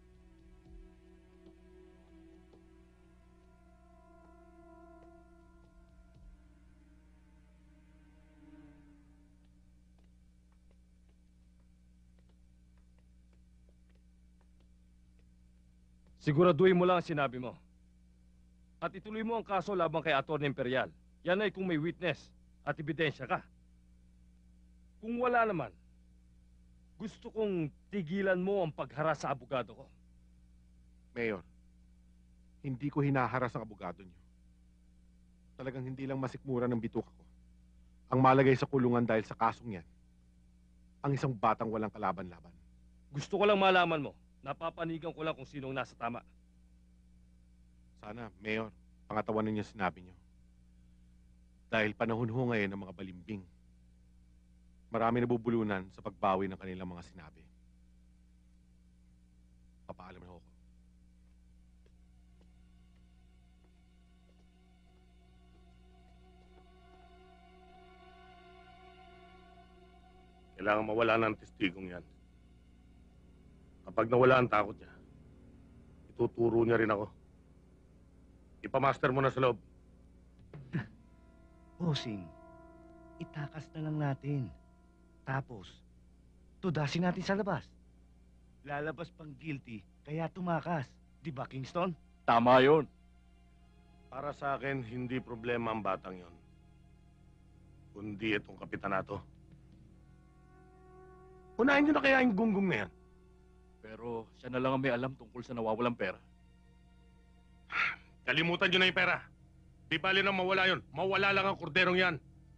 Siguraduhin mo lang ang sinabi mo. At ituloy mo ang kaso laban kay Atty. Imperial. Yan ay kung may witness at ebidensya ka. Kung wala naman, gusto kong tigilan mo ang pagharas sa abogado ko. Mayor, hindi ko hinaharas ang abogado niyo. Talagang hindi lang masikmura ng bituka ko. Ang malagay sa kulungan dahil sa kasong yan, ang isang batang walang kalaban-laban. Gusto ko lang malaman mo. Napapanigan ko lang kung sinong nasa tama. Sana, Mayor, pangatawanan niyo sinabi niyo. Dahil panahon ho ngayon ng mga balimbing. Marami nabubulunan sa pagbawi ng kanilang mga sinabi. Papaalam na ho ako. Kailangan mawala ng testigong yan. Kapag nawala ang takot niya, ituturo niya rin ako. Ipamaster mo na sa loob. Bossing, itakas na lang natin. Tapos, tudasin natin sa labas. Lalabas pang guilty, kaya tumakas. Di ba, Kingston? Tama yun. Para sa akin, hindi problema ang batang yon. Kundi itong kapitanato. Unahin niyo na kaya yung gunggong na yan. Pero siya na lang ang may alam tungkol sa nawawalang pera. Kalimutan niyo na yung pera. Di bali na mawala yun. Mawala lang ang korderong yan.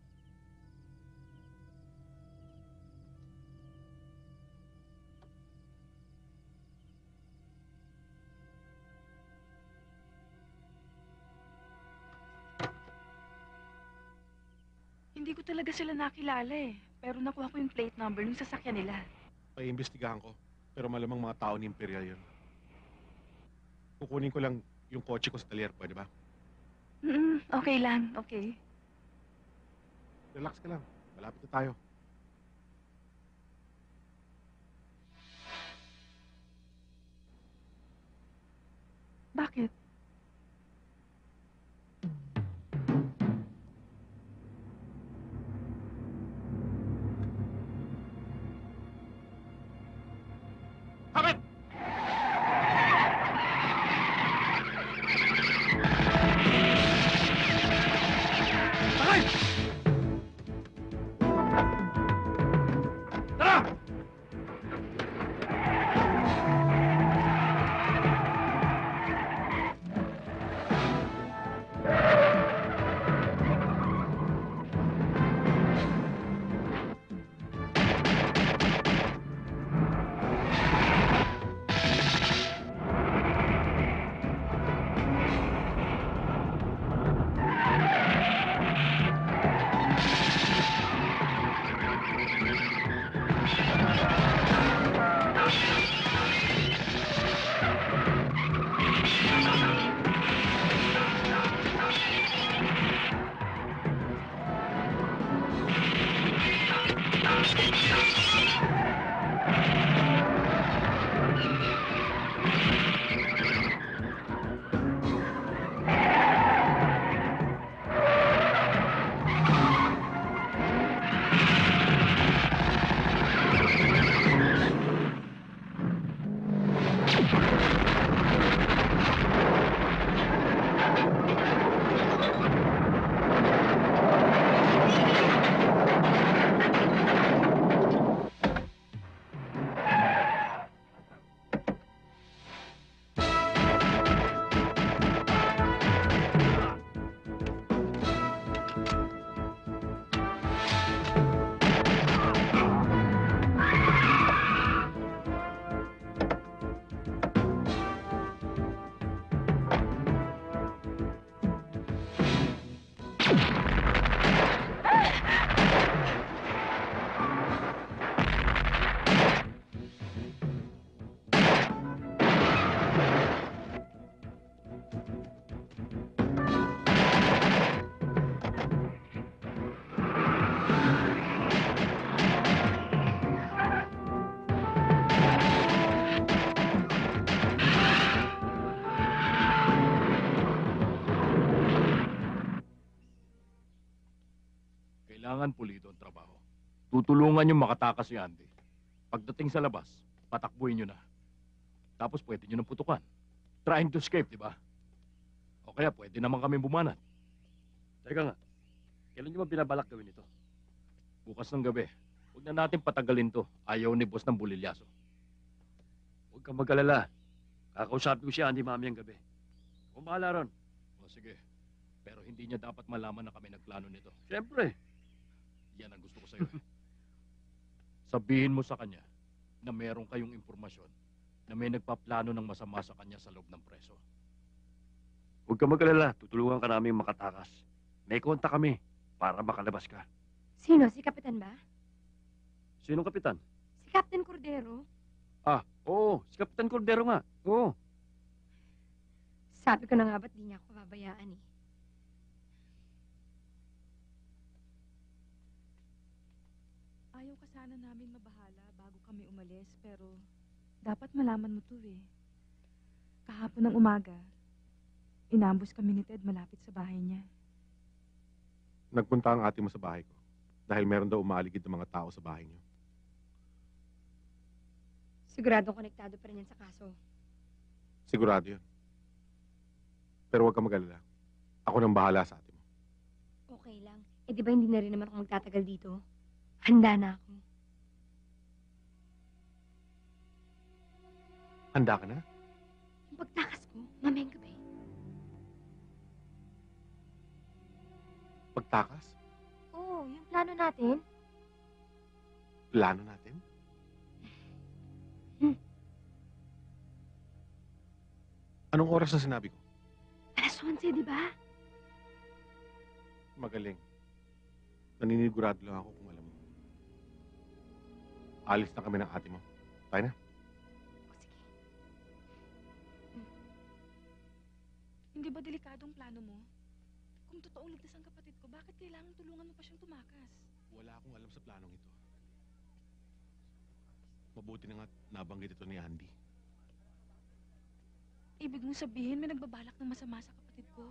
Hindi ko talaga sila nakilala eh. Pero nakuha ko yung plate number ng sasakyan nila. Paiimbestigahan ko. Pero malamang mga tao ni Imperial yun. Kukunin ko lang yung kotse ko sa talyer, pwede ba? Okay lang, okay. Relax ka lang. Malapit na tayo. Bakit? Kailangan pulido ang trabaho. Tutulungan yung makatakas si Andy. Pagdating sa labas, patakbuhin nyo na. Tapos pwede nyo nang putukan. Trying to escape, di ba? O kaya pwede naman kami bumanat. Teka nga, kailan nyo ba binabalak gawin ito? Bukas ng gabi. Huwag na natin patagalin to. Ayaw ni boss ng bulilyaso. Huwag kang mag-alala. Kakausapin ko si Andy mamayang gabi. Kung bahala ron. O sige. Pero hindi niya dapat malaman na kami nagplano nito. Siyempre. Yan ang gusto ko sa'yo. Sabihin mo sa kanya na meron kayong impormasyon na may nagpaplano ng masama sa kanya sa loob ng preso. Huwag kang mag-alala. Tutulungan ka namin makatakas. May kontak kami para makalabas ka. Sino? Si Kapitan ba? Sinong kapitan? Si Captain Cordero? Ah, oo. Si Kapitan Cordero nga. Oo. Sabi ko na nga ba't di niya ako babayaan eh. Ayaw ka sana namin mabahala bago kami umalis, pero dapat malaman mo to eh. Kahapon ng umaga, inambus kami ni Ted malapit sa bahay niya. Nagpunta ang ate mo sa bahay ko dahil meron daw umaaligid ng mga tao sa bahay niyo. Siguradong konektado pa rin yan sa kaso. Sigurado yun. Pero huwag kang mag-alala. Ako nang bahala sa ate mo. Okay lang. Eh di ba hindi na rin naman ako magtatagal dito? Handa na ako. Handa ka na? Yung pagtakas ko, mamayang gabi. Pagtakas? Oo, yung plano natin. Plano natin? Anong oras na sinabi ko? Alas 11, di ba? Magaling. Naninigurado lang ako kung alam mo. Alis na kami ng ate mo. Tayo na. O sige. Hindi ba delikadong plano mo? Kung totoong ligtas ang kapatid ko, bakit kailangan tulungan mo pa siyang tumakas? Wala akong alam sa planong ito. Mabuti na nga nabanggit ito ni Andy. Ibig mong sabihin may nagbabalak ng masama sa kapatid ko?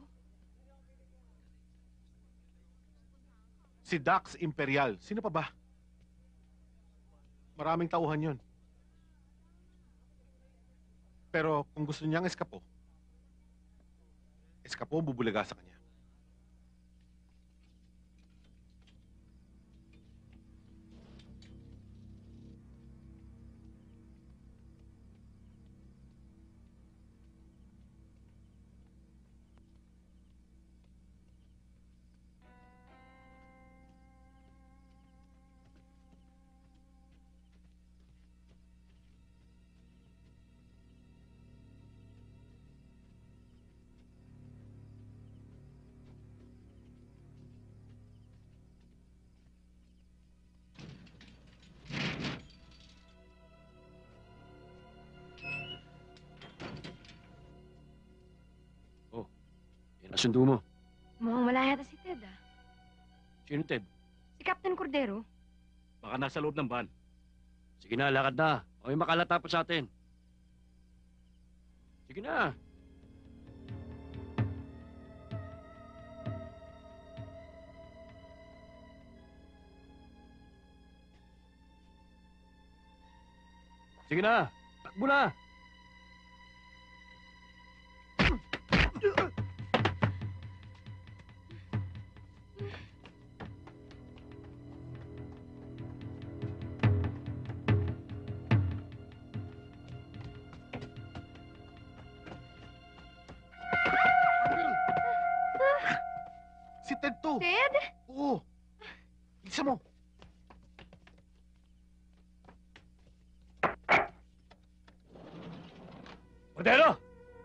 Si Dax Imperial. Sino pa ba? Maraming tauhan yon. Pero kung gusto niyang eskapo, bubulaga sa kanya. Nasundo mo. Mukhang wala yata si Ted ah. Sino Ted? Si Captain Cordero. Baka nasa loob ng van. Sige na, lakad na. O may makalata pa sa atin. Sige na. Sige na. Takbo na. Si Ted to! Ted? Oo! Isa mo! Cordero!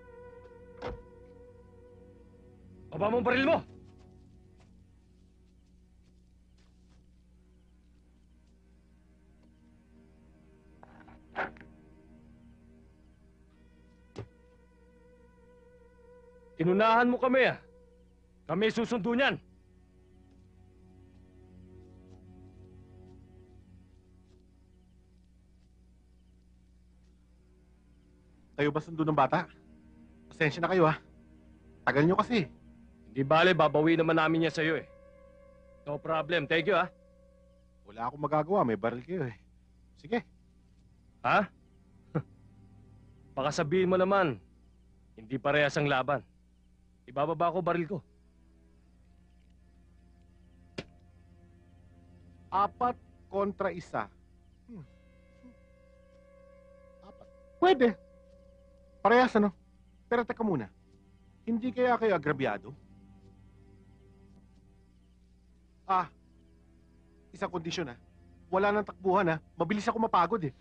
Baba mo ang baril mo! Inunahan mo kami ah. Kami susundo niyan. Tayo ba sundo ng bata? Pasensya na kayo ha. Tagal nyo kasi. Hindi bale, babawi naman namin niya sa'yo eh. No problem. Thank you, ha? Wala akong magagawa, may baril kayo eh. Sige. Ha? Baka sabihin mo naman, hindi parehas ang laban. Ibababa ko baril ko. 4 kontra 1. 4. Pwede. Parehas ano? Pero teka muna. Hindi kaya kayo agrabyado? Isang kondisyon ha. Wala nang takbuhan ha. Mabilis ako mapagod eh.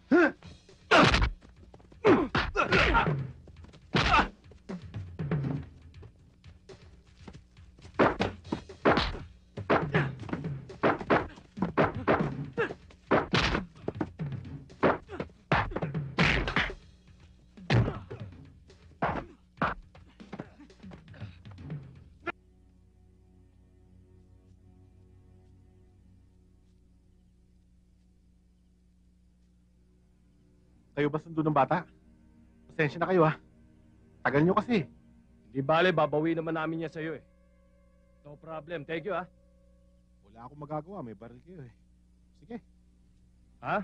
Kayo ba sundo ng bata? Pasensya na kayo ha. Tagal nyo kasi. Hindi bale, babawi naman namin yan sa'yo eh. No problem. Thank you, ha? Wala akong magagawa, may baril kayo eh. Sige. Ha?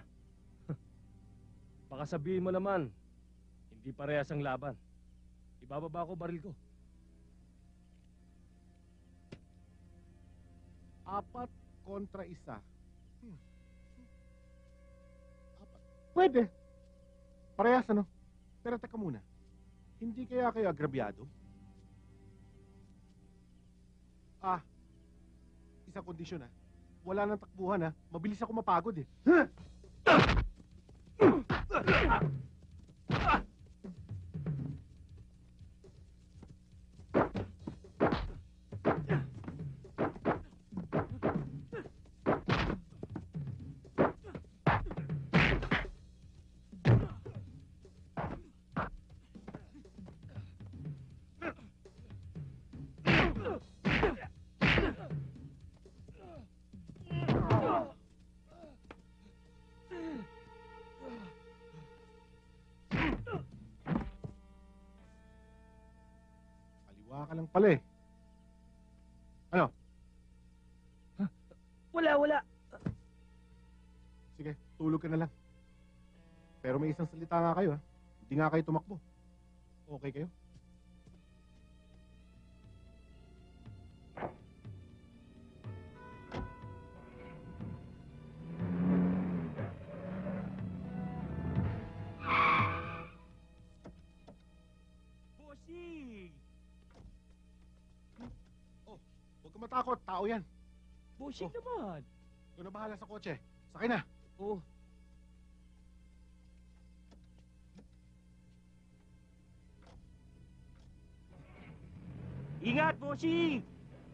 Baka sabihin mo naman, hindi parehas ang laban. Ibababa ko baril ko. 4 kontra 1. 4. Pwede. Parehas ano? Pero teka muna. Hindi kaya kayo agrabyado? Isang kondisyon ha. Wala nang takbuhan ha. Mabilis ako mapagod eh. Kaliwa ka lang pala eh. Ano? Wala. Sige, tulog ka na lang. Pero may isang salita nga kayo ha. Hindi nga kayo tumakbo. Okay kayo? Bossing! Huwag ka matakot, tao yan. Bossing naman. Ikaw na bahala sa kotse. Sakay na. Oh. Ingat, bossing!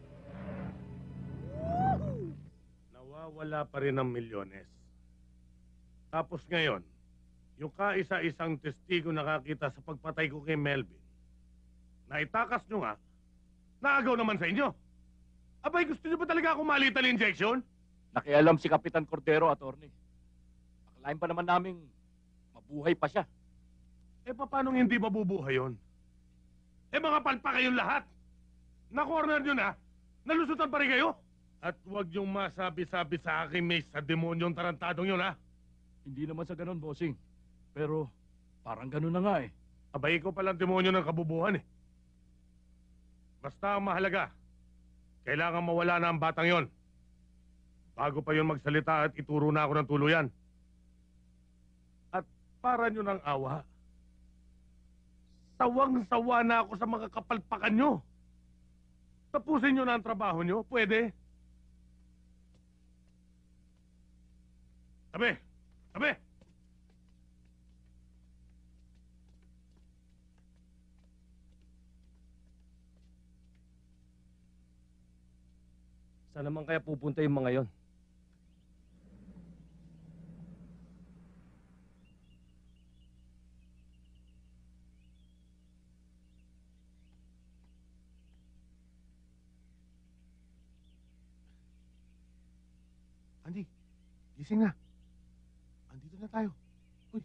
Nawawala pa rin ng milyones. Tapos ngayon, yung kaisa-isang testigo nakakita sa pagpatay ko kay Melvin, na itakas nyo nga, naagaw naman sa inyo. Abay, gusto nyo ba talaga akong malitan injection? Nakialam si Kapitan Cordero, attorney. Akalain pa naman naming mabuhay pa siya. Eh, paano hindi mabubuhay yun? Eh, mga palpa kayong lahat. Na-corner nyo na, nalusutan pa rin kayo. At huwag yung masabi-sabi sa akin, may sa demonyong tarantadong yun, ha? Hindi naman sa ganun, bossing. Pero parang ganun na nga eh. Abay ko palang demonyo ng kabubuhan, eh. Basta ang mahalaga, kailangan mawala na ang batang yon. Bago pa yon magsalita at ituro na ako ng tuluyan. At para nyo ng awa, sawang-sawa na ako sa mga kapalpakan nyo. Tapusin nyo na ang trabaho nyo, pwede? Tabi! Tabi! Saan naman kaya pupunta yung mga yon? Andy, gising na. Andito na tayo. Uy.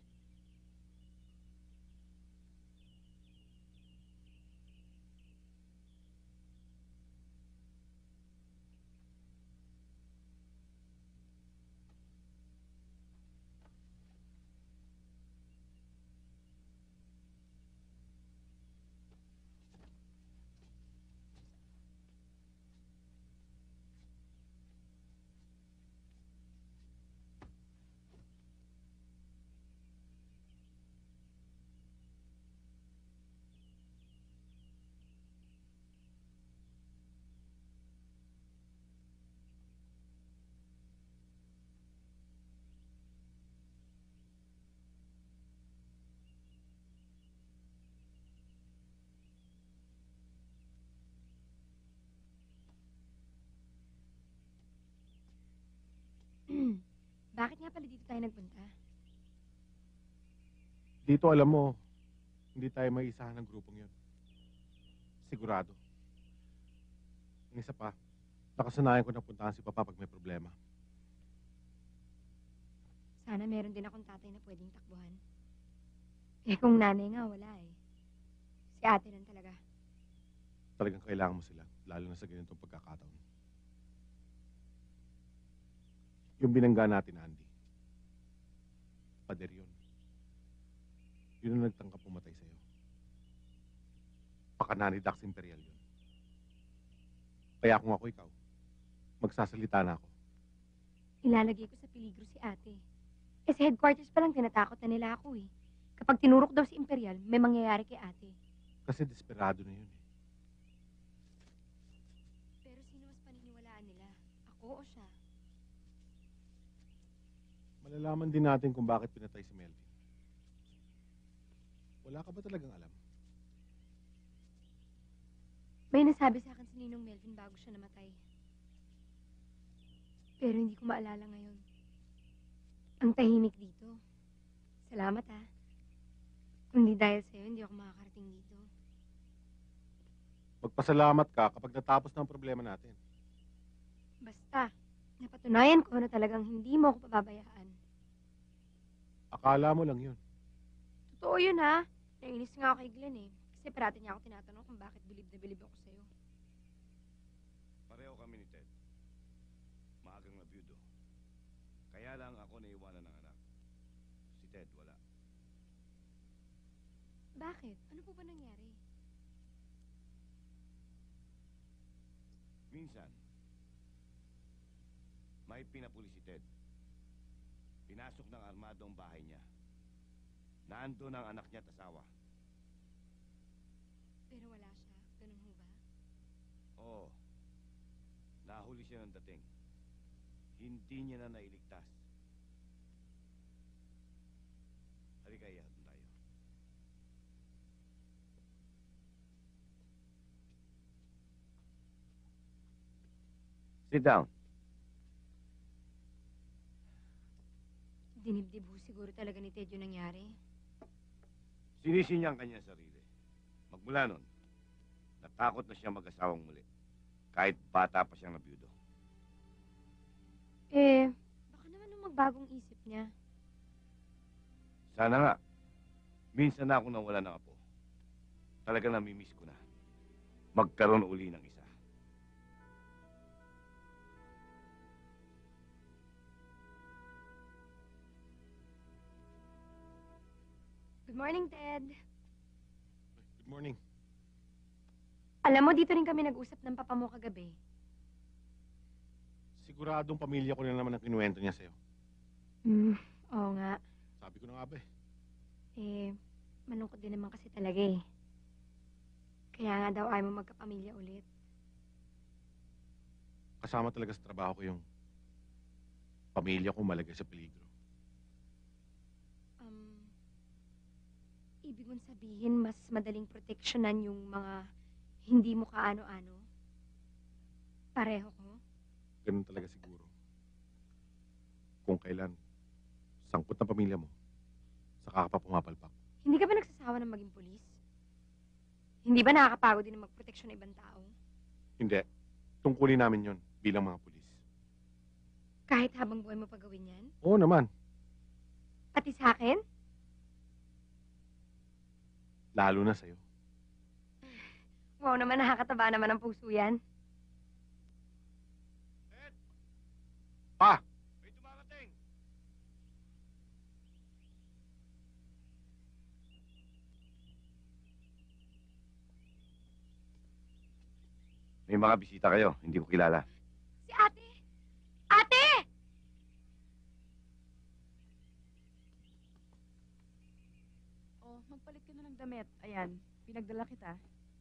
Bakit nga pala dito tayo nagpunta? Dito, alam mo, hindi tayo may isahan ng grupong yun. Sigurado. Ang isa pa, nakasanayan ko na puntahan si Papa pag may problema. Sana meron din akong tatay na pwedeng takbuhan. Eh kung nanay nga, wala eh. Si ate lang talaga. Talagang kailangan mo sila, lalo na sa ganitong pagkakataon. Yung binangga natin, Andy. Pader yun. Yun ang nagtangkap pumatay sa'yo. Pakana ni Dax Imperial yun. Kaya kung ako ikaw, magsasalita na ako. Ilalagay ko sa peligro si ate. Eh sa headquarters pa lang tinatakot na nila ako eh. Kapag tinurok daw si Imperial, may mangyayari kay ate. Kasi desperado na yun eh. Pero sino mas paniniwalaan nila? Ako o siya? Malalaman din natin kung bakit pinatay si Melvin. Wala ka ba talagang alam? May nasabi sa akin si Ninong Melvin bago siya namatay. Pero hindi ko maalala ngayon. Ang tahimik dito. Salamat ah. Kung di dahil sa'yo, hindi ako makakarating dito. Magpasalamat ka kapag natapos na ang problema natin. Basta, napatunayan ko na talagang hindi mo ako pababayaan. Akala mo lang yun. Totoo yun ha. Nainis nga ako kay Glenn eh. Kasi parati niya ako tinatanong kung bakit bilib na bilib ako sa'yo. Pareho kami ni Ted. Maagang nabiyudo. Kaya lang ako naiwanan ng anak. Si Ted, wala. Bakit? Ano po ba nangyari? Minsan, may pinapuli si Ted. Pinasok ng armado ang bahay niya. Naandun ang anak niya at asawa. Pero wala siya. Ganun ho ba? Oo. Nahuli siya ng dating. Hindi niya na nailigtas. Halika, ihatid tayo. Sit down. Dinibdib ho siguro talaga ni Ted yung nangyari. Sinisi niya ang kanyang sarili. Magmula nun, natakot na siya mag-asawang muli. Kahit bata pa siyang nabiyudo. Eh, baka naman nung magbagong isip niya. Sana nga. Minsan na akong nawala ng apo. Talaga namimiss ko na. Magkaroon uli ng isa. Good morning, Ted. Good morning. Alam mo, dito rin kami nag-usap ng papa mo kagabi. Siguradong pamilya ko na naman ang kinuwento niya sa'yo. Oo nga. Sabi ko na nga ba eh. Eh, malungkot din naman kasi talaga eh. Kaya nga daw ayaw mo magkapamilya ulit. Kasama talaga sa trabaho ko yung pamilya ko malagay sa peligro. Ibig mong sabihin, mas madaling proteksyonan yung mga hindi mo kaano-ano? Pareho ko? Ganun talaga siguro. Kung kailan, sangkot na pamilya mo, saka ka pa pumapalpak. Hindi ka ba nagsasawa ng maging pulis? Hindi ba nakakapagod din na magproteksyon ng ibang tao? Hindi. Tungkulin namin yon bilang mga pulis. Kahit habang buhay mo pagawin yan? Oo naman. Pati sa akin? Lalo na sa'yo. Wow naman, nakakataba naman ang puso yan. Pa! May dumarating! May mga bisita kayo. Hindi ko kilala. Si ate! Ate! Oh, magpalit ka na ng damit. Ayan, pinagdala kita.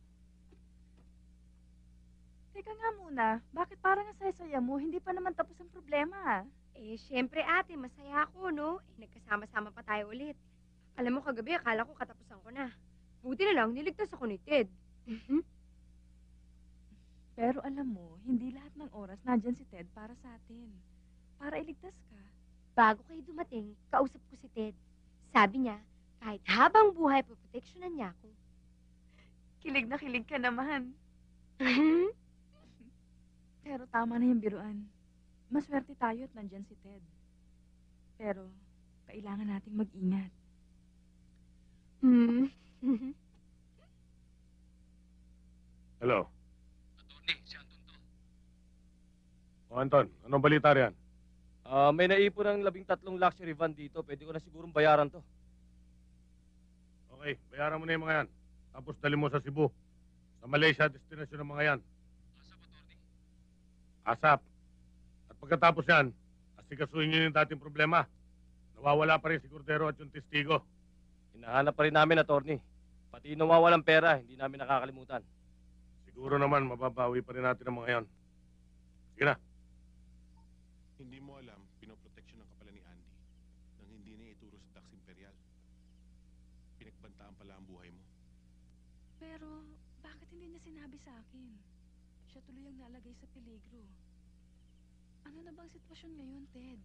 Teka nga muna, bakit parang ang saya-saya mo? Hindi pa naman tapos ang problema. Eh, syempre ate, masaya ako, no? Eh, nagkasama-sama pa tayo ulit. Alam mo, kagabi, akala ko katapusan ko na. Buti na lang, niligtas ako ni Ted. Pero alam mo, hindi lahat ng oras nandyan si Ted para sa atin. Para iligtas ka. Bago kayo dumating, kausap ko si Ted. Sabi niya, kahit habang buhay, poproteksyonan niya ako. Kilig na kilig ka naman. Pero tama na yung biruan. Maswerte tayo at nandyan si Ted. Pero, kailangan nating mag-ingat. Hello. Attorney, si Anton to. O Anton, anong balita riyan? May naipon ng 13 luxury van dito. Pwede ko na sigurong bayaran to. Okay, bayaran mo na yung mga yan. Tapos dali mo sa Cebu. Sa Malaysia, destinasyon ng mga yan. Asap, attorney. ASAP. At pagkatapos yan, asikasuhin nyo yung dating problema. Nawawala pa rin si Cordero at yung testigo. Hinahanap pa rin namin, attorney. Pati yung nawawalang pera, hindi namin nakakalimutan. Siguro naman, mababawi pa rin natin ang mga yan. Sige na. Hindi mo alam, pinoproteksyonan ka pala ni Andy nang hindi niya ituro sa Dax Imperial. Pinagbantaan pala ang buhay mo. Pero, bakit hindi niya sinabi sa akin? Siya tuloy ang nalagay sa peligro. Ano na bang sitwasyon ngayon, Ted?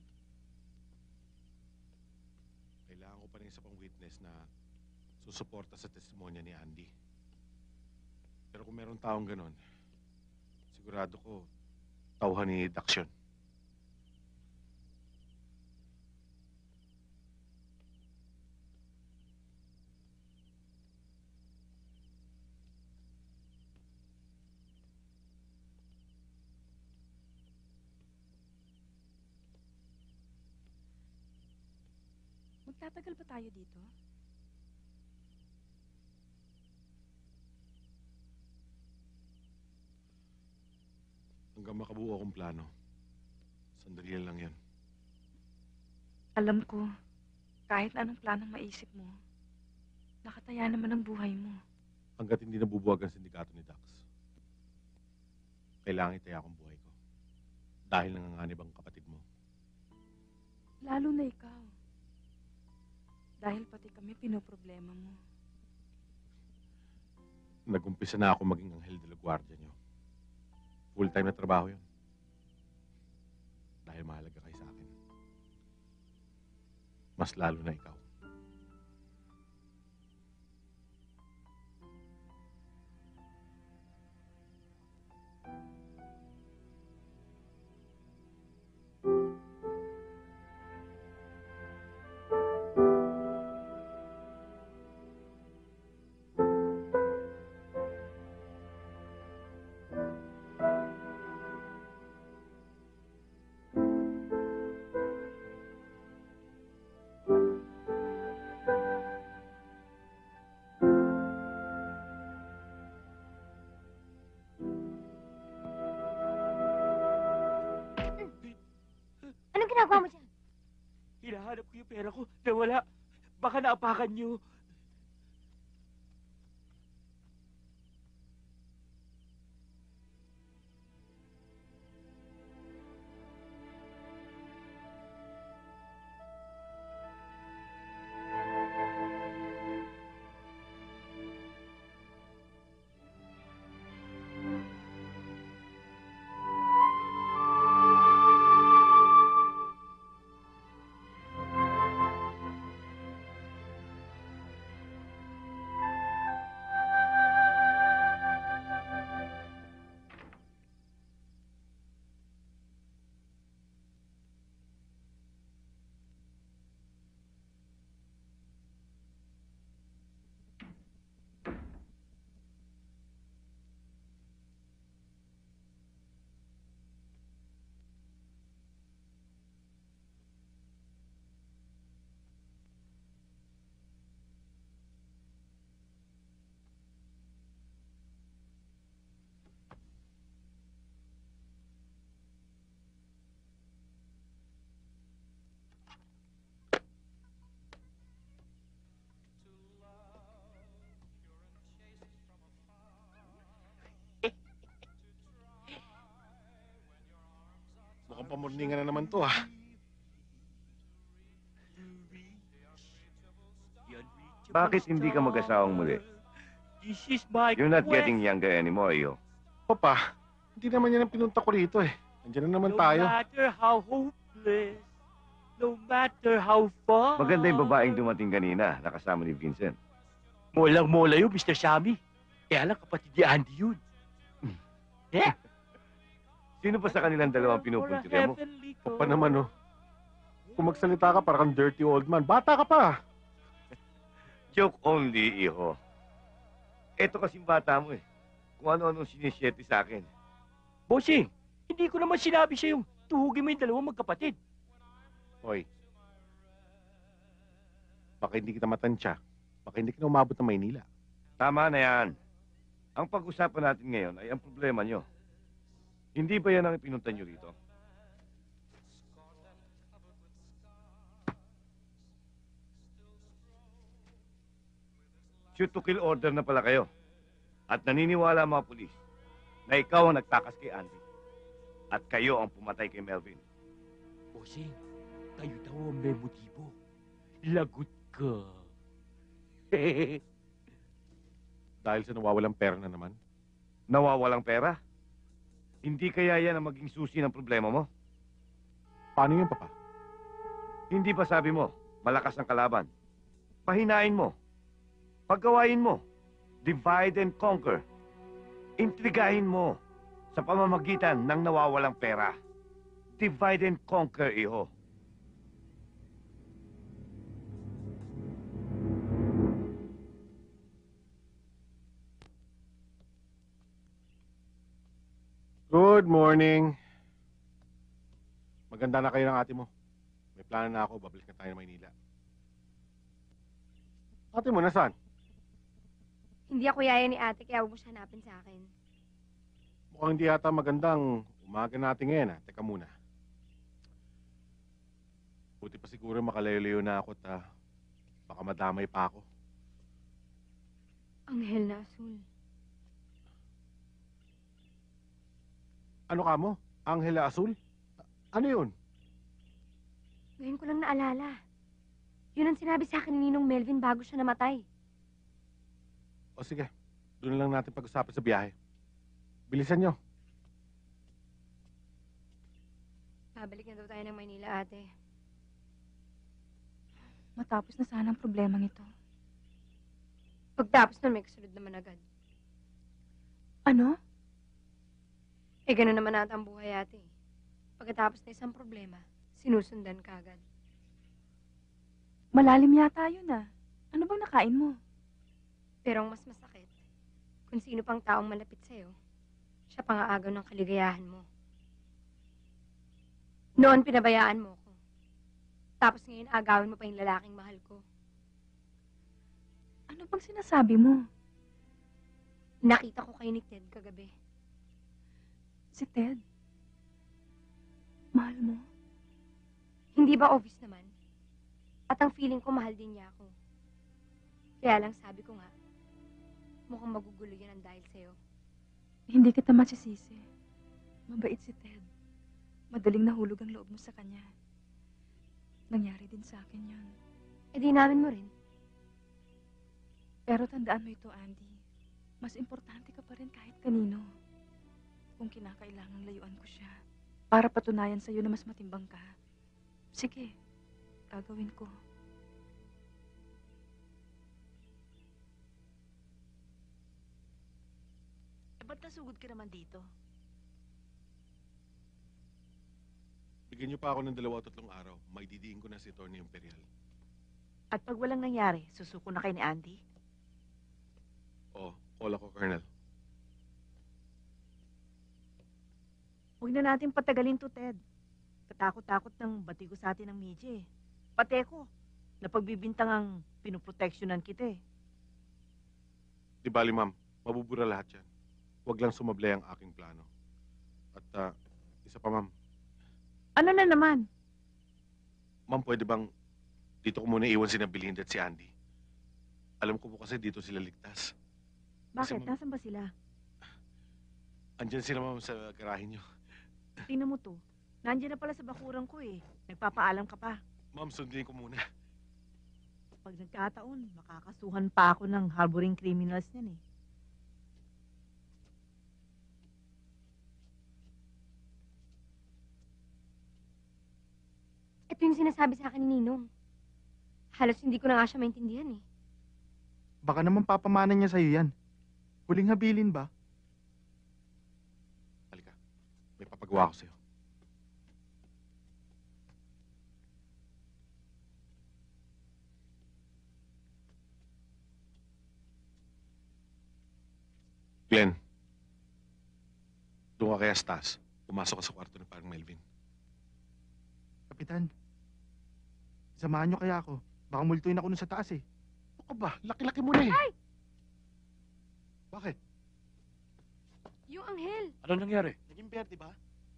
Kailangan ko pa rin isa pang witness na susuporta sa testimonya ni Andy. Pero kung meron taong ganon, sigurado ko, tauhan ni Dax yun. Magtatagal ba tayo dito? Hanggang makabuo akong plano. Sandali lang yan. Alam ko, kahit anong planong maisip mo, nakataya naman ang buhay mo. Hanggat hindi nabubuwag ang sindikato ni Dax, kailangan itaya akong buhay ko. Dahil nanganganib ang kapatid mo. Lalo na ikaw. Dahil pati kami pinoproblema mo. Nag-umpisa na ako maging anghel de la guardia niyo. Full-time na trabaho yun. Dahil mahalaga kayo sa akin. Mas lalo na ikaw. Anong ginagawa mo dyan? Hinahanap ko yung pera ko. Nawala. Baka naapakan niyo. Mukhang pamurningan na naman to, ha? Bakit hindi ka mag-asawang muli? This is my You're not quest. getting younger anymore, yo. Papa, hindi naman yan ang pinunta ko rito, eh. Nandiyan na naman No tayo. matter how hopeless, No matter how far. Maganda yung babaeng dumating kanina, nakasama ni Vincent. Molang-mola yun, Mr. Sammy. Kaya lang kapatid ni Andy yun. Eh? Sino pa sa kanilang dalawang pinupuntirya mo? O pa naman, oh. Kung magsalita ka, parang dirty old man. Bata ka pa. Joke only, iho. Eto kasing bata mo eh. Kung ano-anong sinisyete sa akin. Bossing, hindi ko naman sinabi sa yung tuhugin mo yung dalawang magkapatid. Hoy. Baka hindi kita matansya. Baka hindi ka na umabot ng Maynila. Tama na yan. Ang pag-usapan natin ngayon ay ang problema nyo. Hindi ba yan ang ipinunta nyo rito? Shoot to kill order na pala kayo. At naniniwala ang mga pulis na ikaw ang nagtakas kay Andy. At kayo ang pumatay kay Melvin. Bossing, kayo daw ang may motibo. Lagot ka. Dahil sa nawawalang pera na naman. Nawawalang pera? Hindi kaya yan ang maging susi ng problema mo? Paano yun, Papa? Hindi ba sabi mo, malakas ang kalaban? Pahinain mo. Paggawain mo. Divide and conquer. Intrigahin mo sa pamamagitan ng nawawalang pera. Divide and conquer, iho. Good morning. Maganda na kayo ng ate mo. May plano na ako, babalik na tayo ng Maynila. Ate mo, nasaan? Hindi ako yaya ni ate, kaya huwag mo siya hanapin sa akin. Mukhang hindi yata magandang umaga natin ngayon, ha? Teka muna. Buti pa siguro makalayo-layo na ako at baka madamay pa ako. Anghel na asul. Ano ka mo? Anghela Azul? Ano yun? Ngayon ko lang naalala. Yun ang sinabi sa akin ni Ninong Melvin bago siya namatay. O sige, doon na lang natin pag-usapan sa biyahe. Bilisan nyo. Babalik na daw tayo ng Maynila, ate. Matapos na sana ang problemang ito. Pagtapos nun, may kasunod naman agad. Ano? Eh, gano'n naman ata ang buhay, ate. Pagkatapos na isang problema, sinusundan ka agad. Malalim yata yun ah. Ano bang nakain mo? Pero ang mas masakit, kung sino pang taong malapit sa'yo, siya pang aagaw ng kaligayahan mo. Noon pinabayaan mo ko. Tapos ngayon agawin mo pa yung lalaking mahal ko. Ano bang sinasabi mo? Nakita ko kayo ni Ted kagabi. Si Ted? Mahal mo? Hindi ba obvious naman? At ang feeling ko mahal din niya ako. Kaya lang sabi ko nga, mukhang magugulo yan ang dahil sa'yo. Hindi kita masisisi. Mabait si Ted. Madaling nahulog ang loob mo sa kanya. Nangyari din sa akin yun. Eh di namin mo rin. Pero tandaan mo ito, Andy. Mas importante ka pa rin kahit kanino. Kung kinakailangang layuan ko siya, para patunayan sa'yo na mas matimbang ka. Sige, gagawin ko. Ba't nasugod ka naman dito? Bigyan niyo pa ako ng 2 o 3 araw. May didiin ko na si Atty. Imperial. At pag walang nangyari, susuko na kay ni Andy? Oo, call ako, Colonel. Huwag na natin patagalin to, Ted. Katakot-takot ng batigo sa atin ng media eh. Pati ako, napagbibintang ang pinoproteksyonan kita eh. Di bali, ma'am. Mabubura lahat yan. Huwag lang sumablay ang aking plano. At isa pa, ma'am. Ano na naman? Ma'am, pwede bang dito ko muna iwan si Belinda at si Andy? Alam ko po kasi dito sila ligtas. Bakit? ma'am- Nasaan ba sila? Andyan sila, ma'am, sa garahe niyo. Tingnan mo to. Nandiyan na pala sa bakuran ko eh. Nagpapaalam ka pa. Ma'am, sundin ko muna. Pag nagkataon, makakasuhan pa ako ng harboring criminals niyan eh. Ito yung sinasabi sa akin ni Ninong. Halos hindi ko na nga siya maintindihan eh. Baka naman papamanan niya sa'yo yan. Huling habilin ba? Halika, may papagawa ko sa'yo. Glenn, doon ka kaya sa taas. Pumasok ka sa kwarto ni parang Melvin. Kapitan, samahan niyo kaya ako. Baka multuin ako nun sa taas eh. Ano ka ba? Laki-laki mo na eh. Ay! Bakit? Yung anghel. Ano nangyari? Naging berde ba?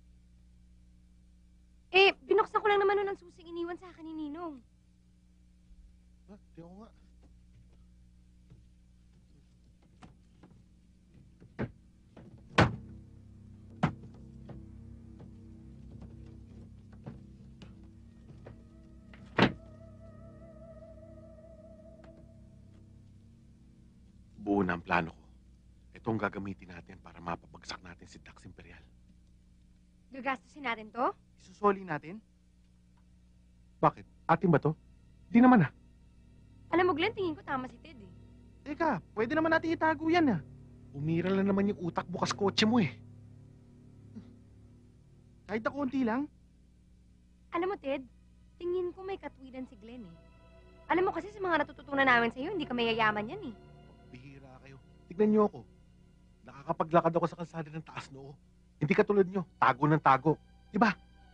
Eh, binuksan ko lang naman nun ang susing iniwan sa akin ni Ninong. Ha? Di ako nga. Buo na ang plano ko. Ito ang gagamitin natin para mapabagsak natin si Dax Imperial. Gagastusin natin to? Isusoli natin? Bakit? Atin ba to? Di naman ah. Alam mo, Glenn, tingin ko tama si Ted eh. Teka, pwede naman natin itago yan ah. Umira lang naman yung utak bukas kotse mo eh. Kahit na konti lang. Alam mo, Ted, tingin ko may katwiran si Glenn eh. Alam mo kasi sa mga natututunan namin sa'yo, hindi ka mayayaman yan eh. Bihira kayo. Tignan niyo ako. Nakakapaglakad ako sa kalsada ng taas noo. Hindi katulad niyo, tago ng tago. Di ba?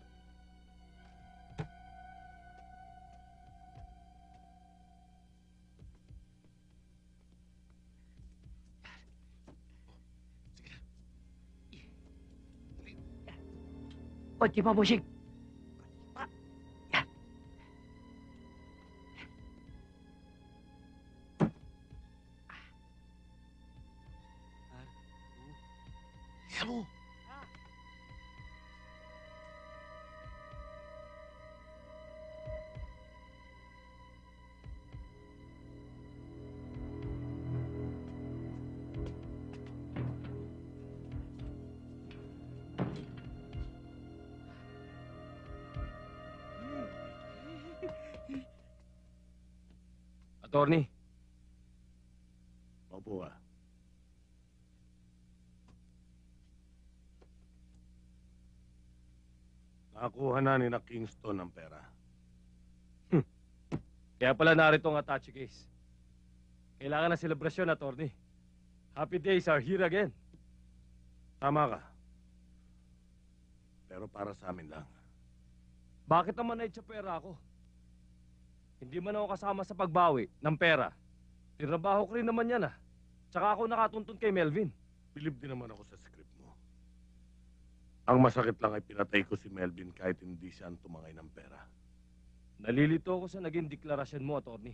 Kotse pa, bossing. Isa mo. Attorney, Opo ah. Nakakuha na ni na Kingston ang pera. kaya pala narito ang attache case. Kailangan ng selebrasyon, attorney. Happy days are here again. Tama ka. Pero para sa amin lang. Bakit naman naitsapera ako? Hindi man ako kasama sa pagbawi ng pera. Tinabaho ko rin naman yan ah. Tsaka ako nakatuntun kay Melvin. Bilib din naman ako sa script mo. Ang masakit lang ay pinatay ko si Melvin kahit hindi siya ang tumangay ng pera. Nalilito ako sa naging deklarasyon mo, attorney.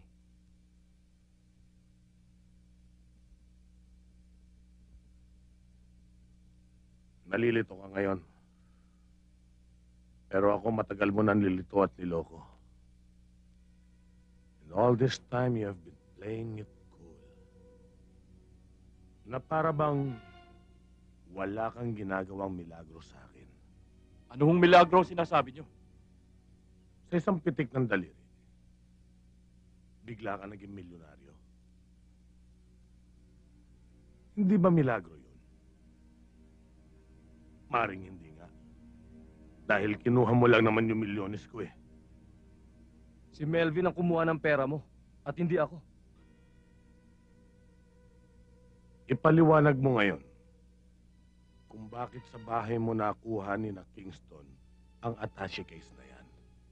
Nalilito ka ngayon. Pero ako matagal mo nang nilito at niloko. And all this time you have been playing it cool. Na para bang wala kang ginagawang milagro sa akin. Ano hong milagro ang sinasabi nyo? Sa isang pitik ng daliri, bigla ka naging milyonaryo. Hindi ba milagro yun? Maring hindi nga. Dahil kinuha mo lang naman yung milyones ko eh. Si Melvin ang kumuha ng pera mo at hindi ako. Ipaliwanag mo ngayon kung bakit sa bahay mo nakuha ni na Kingston ang attache case na yan.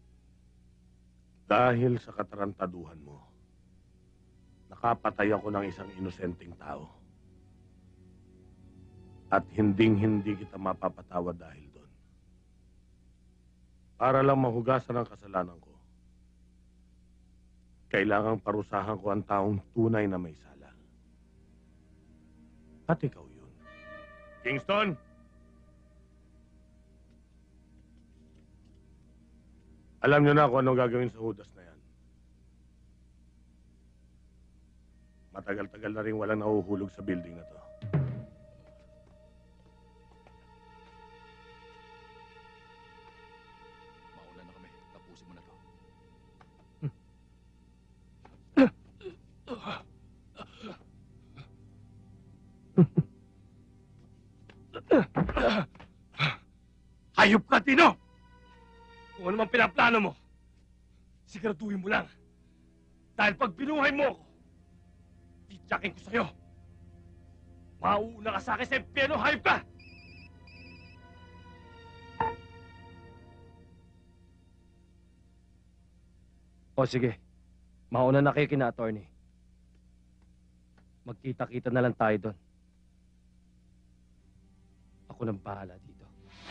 Dahil sa katarantaduhan mo, nakapatay ako ng isang inosenteng tao. At hinding-hindi kita mapapatawad dahil doon. Para lang mahugasan ang kasalanan ko, kailangang parusahan ko ang taong tunay na may sala. At ikaw yun. Kingston! Alam niyo na kung anong gagawin sa Judas na yan. Matagal-tagal na rin walang nahuhulog sa building na to. Mauna na kami. Tapusin mo na to. Hayop ka, Tino! Kung ano man pinaplano mo, siguraduhin mo lang. Dahil pag binuhay mo ako, tityakin ko sa'yo. Mauuna ka sa akin sa impyerno, hayop ka! O sige, mauna na kayo kina attorney. Magkita-kita na lang tayo doon. Ako nang bahala dito.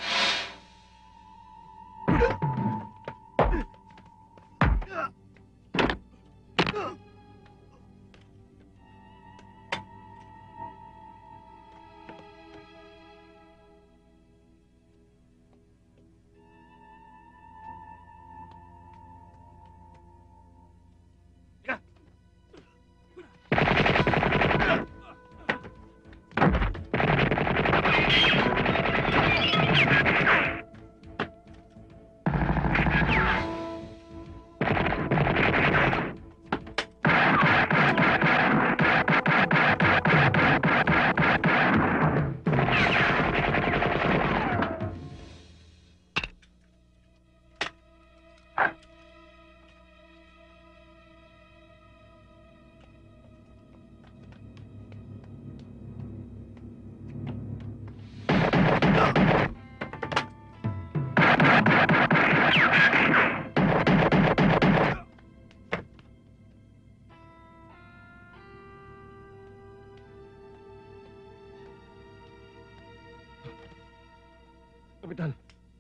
Kapitan.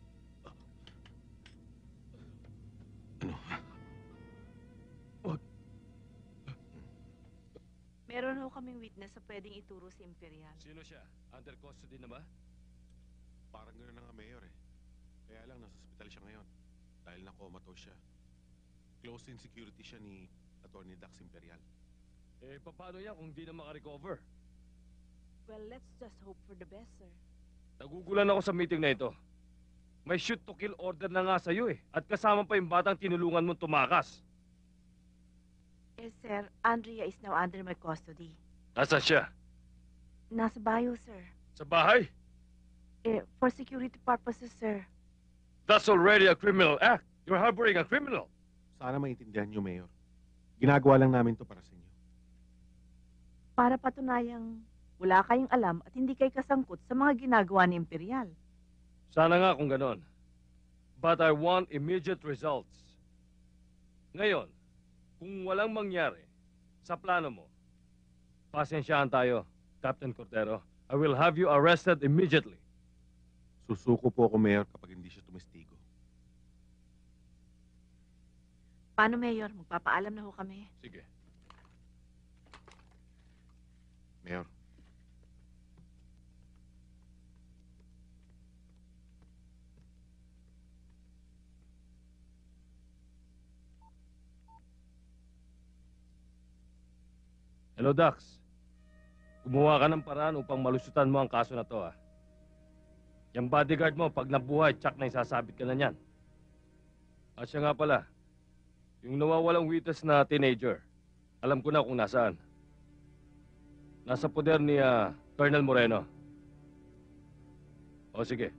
Meron ho kaming witness sa pwedeng ituro si Imperial. Sino siya? Under custody na ba? Parang gano'n na nga, Mayor eh. Kaya lang, nasa ospital siya ngayon. Dahil na-comatose siya. Close in security siya ni Attorney Dax Imperial. Eh, paano yan kung di na makarecover? Well, let's just hope for the best, sir. Nagugulan ako sa meeting na ito. May shoot to kill order na nga sa'yo eh. At kasama pa yung batang tinulungan mong tumakas. Yes, sir. Andrea is now under my custody. Nasaan siya? Nasa bayo, sir. Sa bahay? For security purposes, sir. That's already a criminal act. You're harboring a criminal. Sana maintindihan niyo, Mayor. Ginagawa lang namin to para sa inyo. Para patunayang wala kayong alam at hindi kayo kasangkot sa mga ginagawa ni Imperial. Sana nga kung ganon. But I want immediate results. Ngayon, kung walang mangyari sa plano mo, pasensyahan tayo, Captain Cordero. I will have you arrested immediately. Susuko po ako, Mayor, kapag hindi siya tumistigo. Paano, Mayor? Magpapaalam na ho kami. Sige. Mayor. Hello, Dax. Gumawa ka ng paraan upang malusutan mo ang kaso na to, ha? Yung bodyguard mo, pag nabuhay, tsak na isasabit ka na niyan. At siya nga pala, yung nawawalang witness na teenager, alam ko na kung nasaan. Nasa poder ni Colonel Moreno. O sige.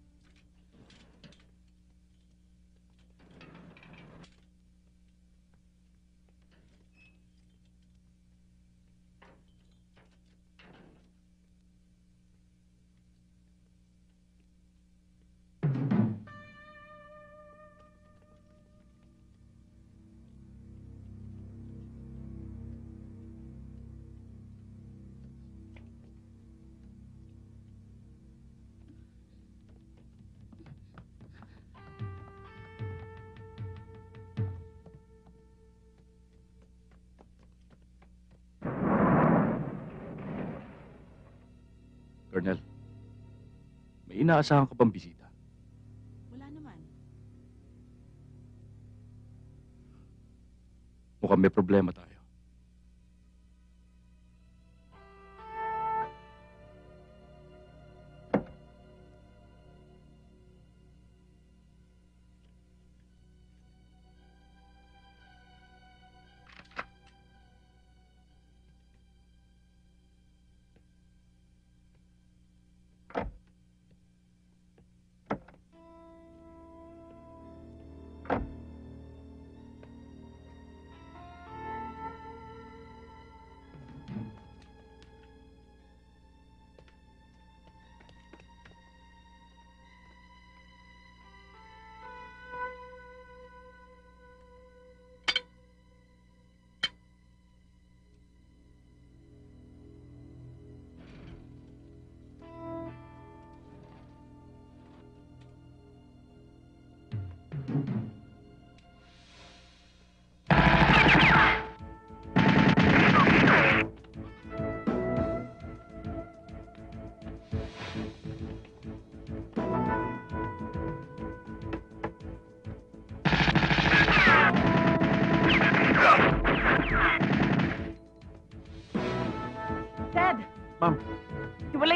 Colonel, may inaasahan ka bang bisita? Wala naman. Mukhang may problema tayo.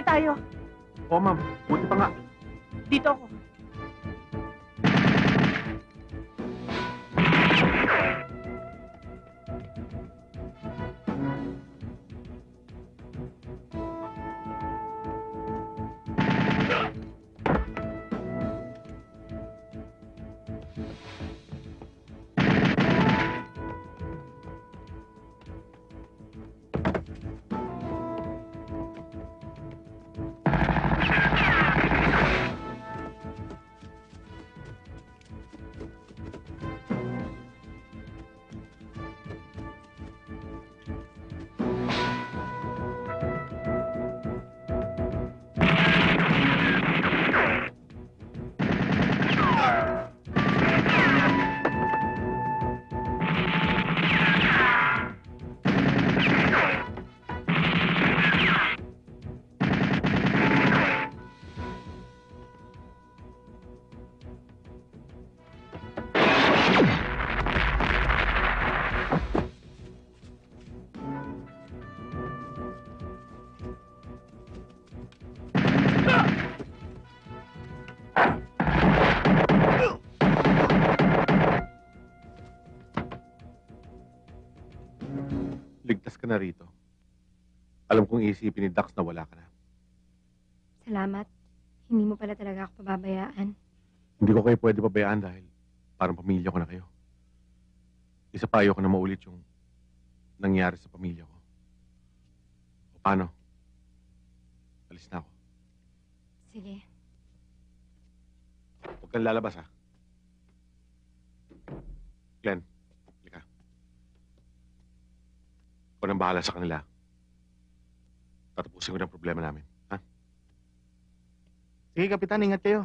Sakay tayo. Oo, ma'am. Buti pa nga. Dito ako. Ligtas ka na rito. Alam kong iisipin ni Dax na wala ka na. Salamat. Hindi mo pala talaga ako pababayaan. Hindi ko kayo pwede pabayaan dahil parang pamilya ko na kayo. Isa pa ayoko na maulit yung nangyari sa pamilya ko. O paano? Alis na ako. Sige. Huwag kang lalabas, ha? Glenn, halika. Ikaw nang bahala sa kanila. Tatapusin ko ng problema namin, ha? Sige, Kapitan, ingat kayo.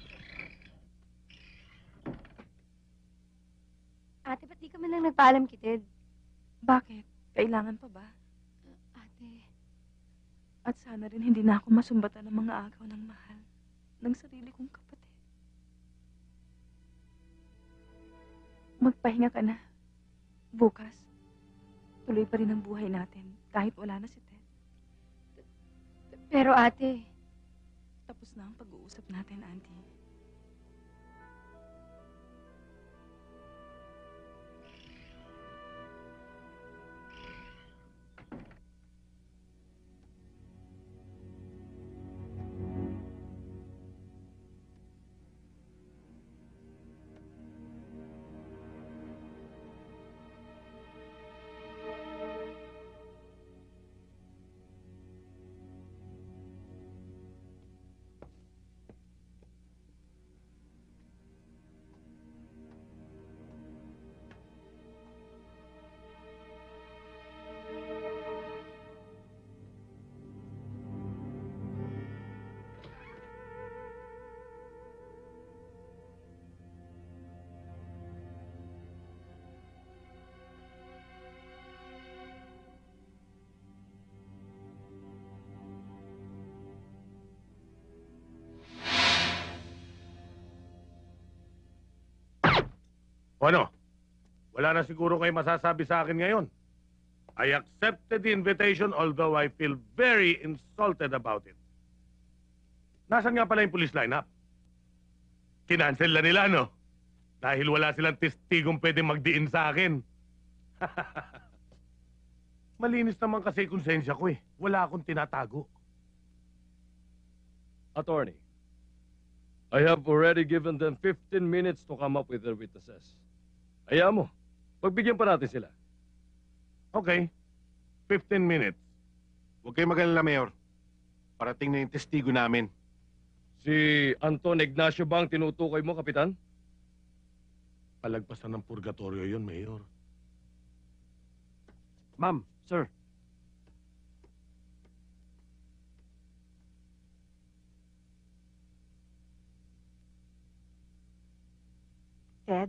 Ate, ba't di ka man lang nagpaalam kitid? Bakit? Kailangan pa ba? Ate, At sana rin hindi na ako masumbatan ng mga agaw ng mahal ng sarili kong kapatid. Magpahinga ka na. Bukas, tuloy pa rin ang buhay natin kahit wala na si Ted. pero ate, Tapos na ang pag-uusap natin, Auntie. O ano? Wala na siguro kayo masasabi sa akin ngayon. I accepted the invitation although I feel very insulted about it. Nasaan nga pala yung police lineup? Kinancel na nila, no? Dahil wala silang testigong pwede magdiin sa akin. Malinis naman kasi konsensya ko eh. Wala akong tinatago. Attorney, I have already given them 15 minutes to come up with their witnesses. Hayaan mo. Pagbigyan pa natin sila. Okay. 15 minutes. Huwag kayong mag-alala, Mayor. Parating na yung testigo namin. Si Anton Ignacio ba ang tinutukoy mo, Kapitan? Palagpasan ng purgatorio yun, Mayor. Ma'am, sir. Ted?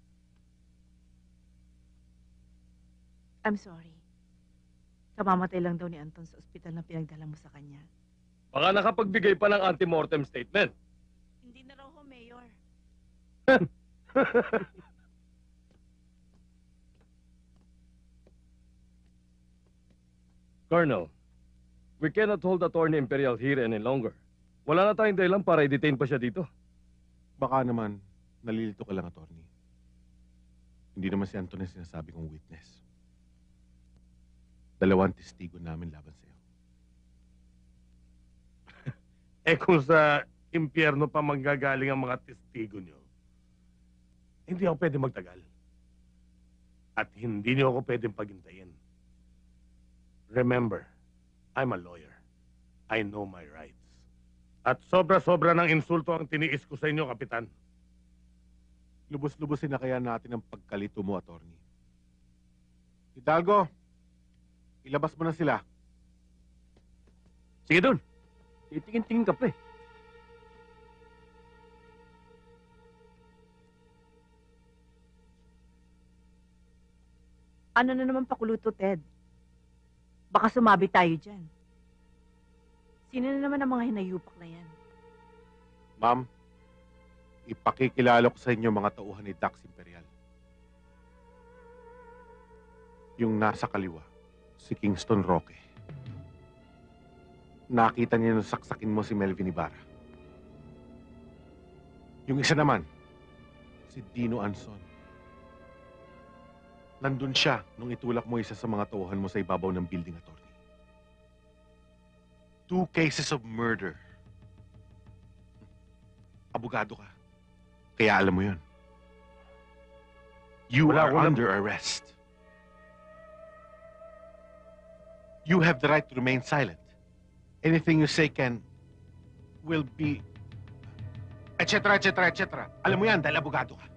I'm sorry. Kamamatay lang daw ni Anton sa ospital na pinagdala mo sa kanya. Baka nakapagbigay pa ng antemortem statement. Hindi na raw ho, Mayor. Colonel, We cannot hold Attorney Imperial here any longer. Wala na tayong dahilan para i-detain pa siya dito. Baka naman, nalilito ka lang, attorney. Hindi naman si Anton ang sinasabi kong witness. 2 testigo namin laban sa'yo. Eh kung sa impyerno pa manggagaling ang mga testigo nyo, hindi ako pwede magtagal. At hindi nyo ako pwedeng paghintayin. Remember, I'm a lawyer. I know my rights. At sobra-sobra ng insulto ang tiniis ko sa inyo, Kapitan. Lubos-lubosin na kaya natin ang pagkalito mo, attorney. Hidalgo, ilabas mo na sila. Sige doon. Titingin-tingin ka pa eh. Ano na naman pakuluto, Ted? Baka sumabi tayo dyan. Sino na naman ang mga hinayupak na yan? Ma'am, ipakikilala ko sa inyo mga tauhan ni Dax Imperial. Yung nasa kaliwa, si Kingston Roque. Nakita niya nung saksakin mo si Melvin Ibarra. Yung isa naman, si Dino Anson. Nandun siya nung itulak mo isa sa mga tauhan mo sa ibabaw ng building, attorney. 2 cases of murder. Abogado ka. Kaya alam mo yun. You Wala are ko alam. under arrest. You have the right to remain silent. Anything you say will be, etc., etc., etc. Alam mo yan dahil abogado ka.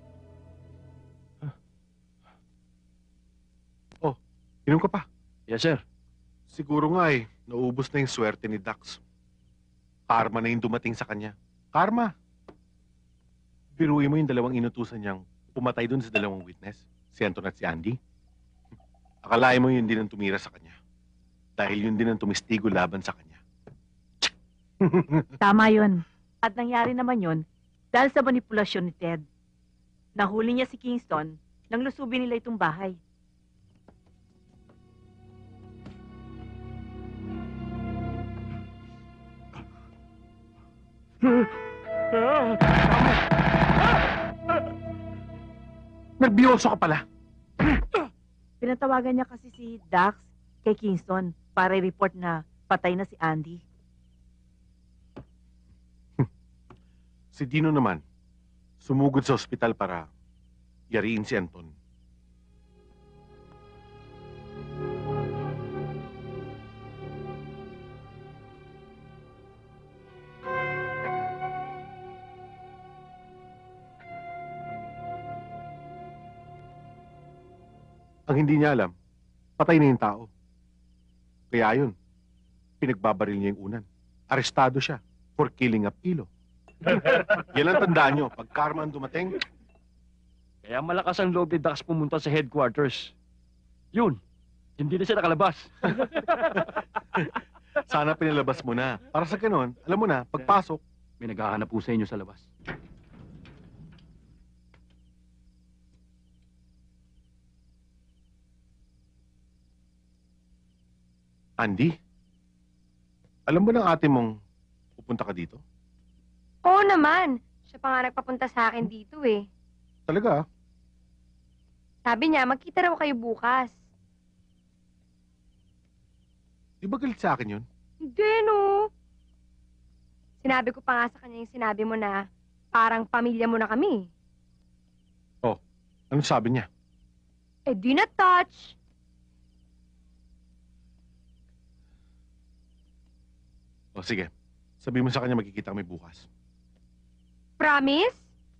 Oh, inom ka pa. Yes, sir. Siguro nga naubos na yung swerte ni Dax. Karma na yung dumating sa kanya. Karma. Biruin mo yung 2 inutusan niyang pumatay dun sa 2 witness, si Anton at si Andy. Akalain mo yun din ang tumira sa kanya. Dahil yun din ang tumistigo laban sa kanya. Tama yun. At nangyari naman yun dahil sa manipulasyon ni Ted. Nahuli niya si Kingston nang lusubin nila itong bahay. Nerbiyoso ka pala. Pinatawagan niya kasi si Dax kay Kingston para i-report na patay na si Andy. Si Dino naman, sumugod sa ospital para yariin si Anton. Ang hindi niya alam, patay na yung tao. Kaya yun, pinagbabaril niya yung unan. Arestado siya for killing a pilo. Yan ang tandaan nyo, pag karma ang dumating, Kaya malakas ang loob ni Dax pumunta sa headquarters. Yun, hindi na siya nakalabas. sana pinalabas mo na. Para sa ganun, alam mo na, pagpasok, May naghahanap po sa inyo sa labas. Andy, alam mo ng ate mong pupunta ka dito? Oo naman. Siya pa nga nagpapunta sa akin dito eh. Talaga? Sabi niya, magkita raw kayo bukas. Di ba galit sa akin yun? Hindi, no. Sinabi ko pa nga sa kanya yung sinabi mo na parang pamilya mo na kami. Ano sabi niya? Eh, di na touch. O sige, sabihin mo sa kanya magkikita kami bukas. Promise?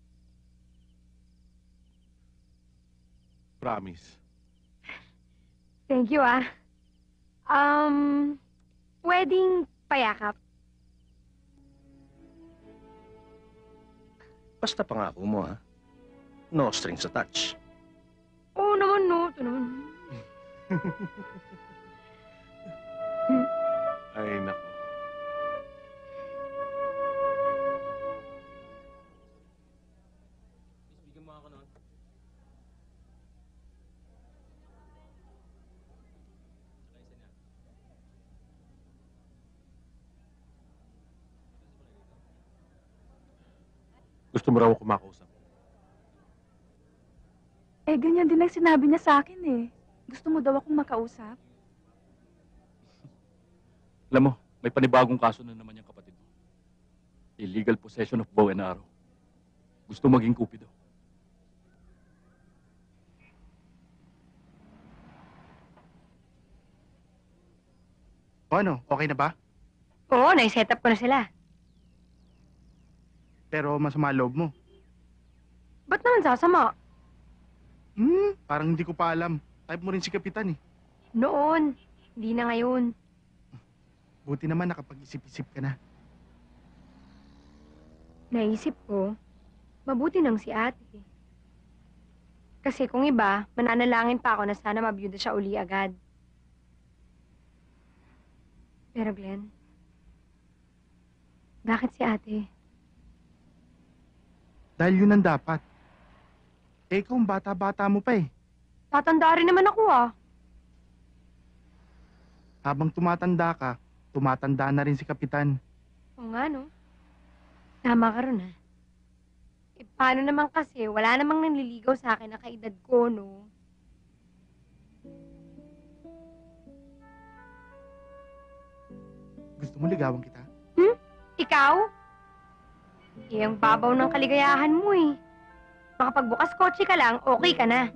Promise. Thank you, ah. Pwedeng payakap. Basta pangako mo, ha? No strings attached. Oo naman, no. Ito naman. Ay, nako. Gusto mo raw ako makausap. Eh, ganyan din ang sinabi niya sa akin eh. Gusto mo daw akong makausap? Alam mo, may panibagong kaso na naman yung kapatid mo. Illegal possession of bow and arrow. Gusto maging kupido. O ano, okay na ba? Oo, nai-set up ko na sila. Pero masama loob mo. Ba't naman sasama? Parang hindi ko pa alam. Type mo rin si Kapitan eh. Noon. Hindi na ngayon. Buti naman nakapag-isip-isip ka na. Naisip ko, mabuti nang si ate. Kasi kung iba, mananalangin pa ako na sana mabiyuda siya uli agad. Pero Glenn, bakit si ate? Dahil yun ang dapat. Eh, ikaw ang bata-bata mo pa eh. Tatanda rin naman ako ah. Habang tumatanda ka, tumatanda na rin si Kapitan. Oo nga no. Tama ka ron ah. Eh paano naman kasi, wala namang nanliligaw sa akin na kaedad ko no. Gusto mo ligawan kita? Ikaw? Eh, ang babaw ng kaligayahan mo eh. Makapagbukas kotse ka lang, okay ka na.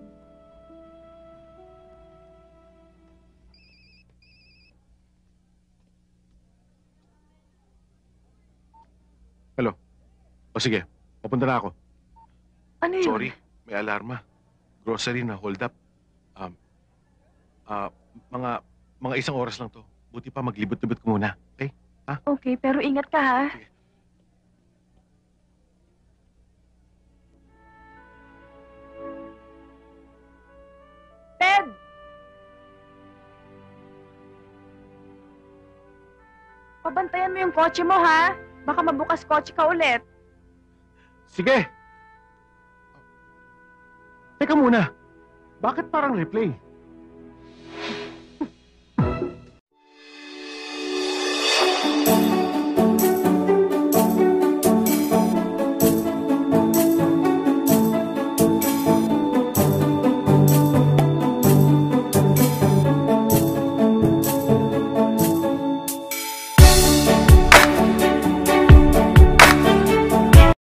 O sige, papunta na ako. Ano yun? Sorry, may alarma. Grocery na hold up. Mga isang oras lang to. Buti pa maglibot-libot ko muna. Okay? Okay, pero ingat ka ha. Ted! Pabantayan mo yung kotse mo ha. Baka mabukas kotse ka ulit. Sige! Teka muna. Bakit parang replay?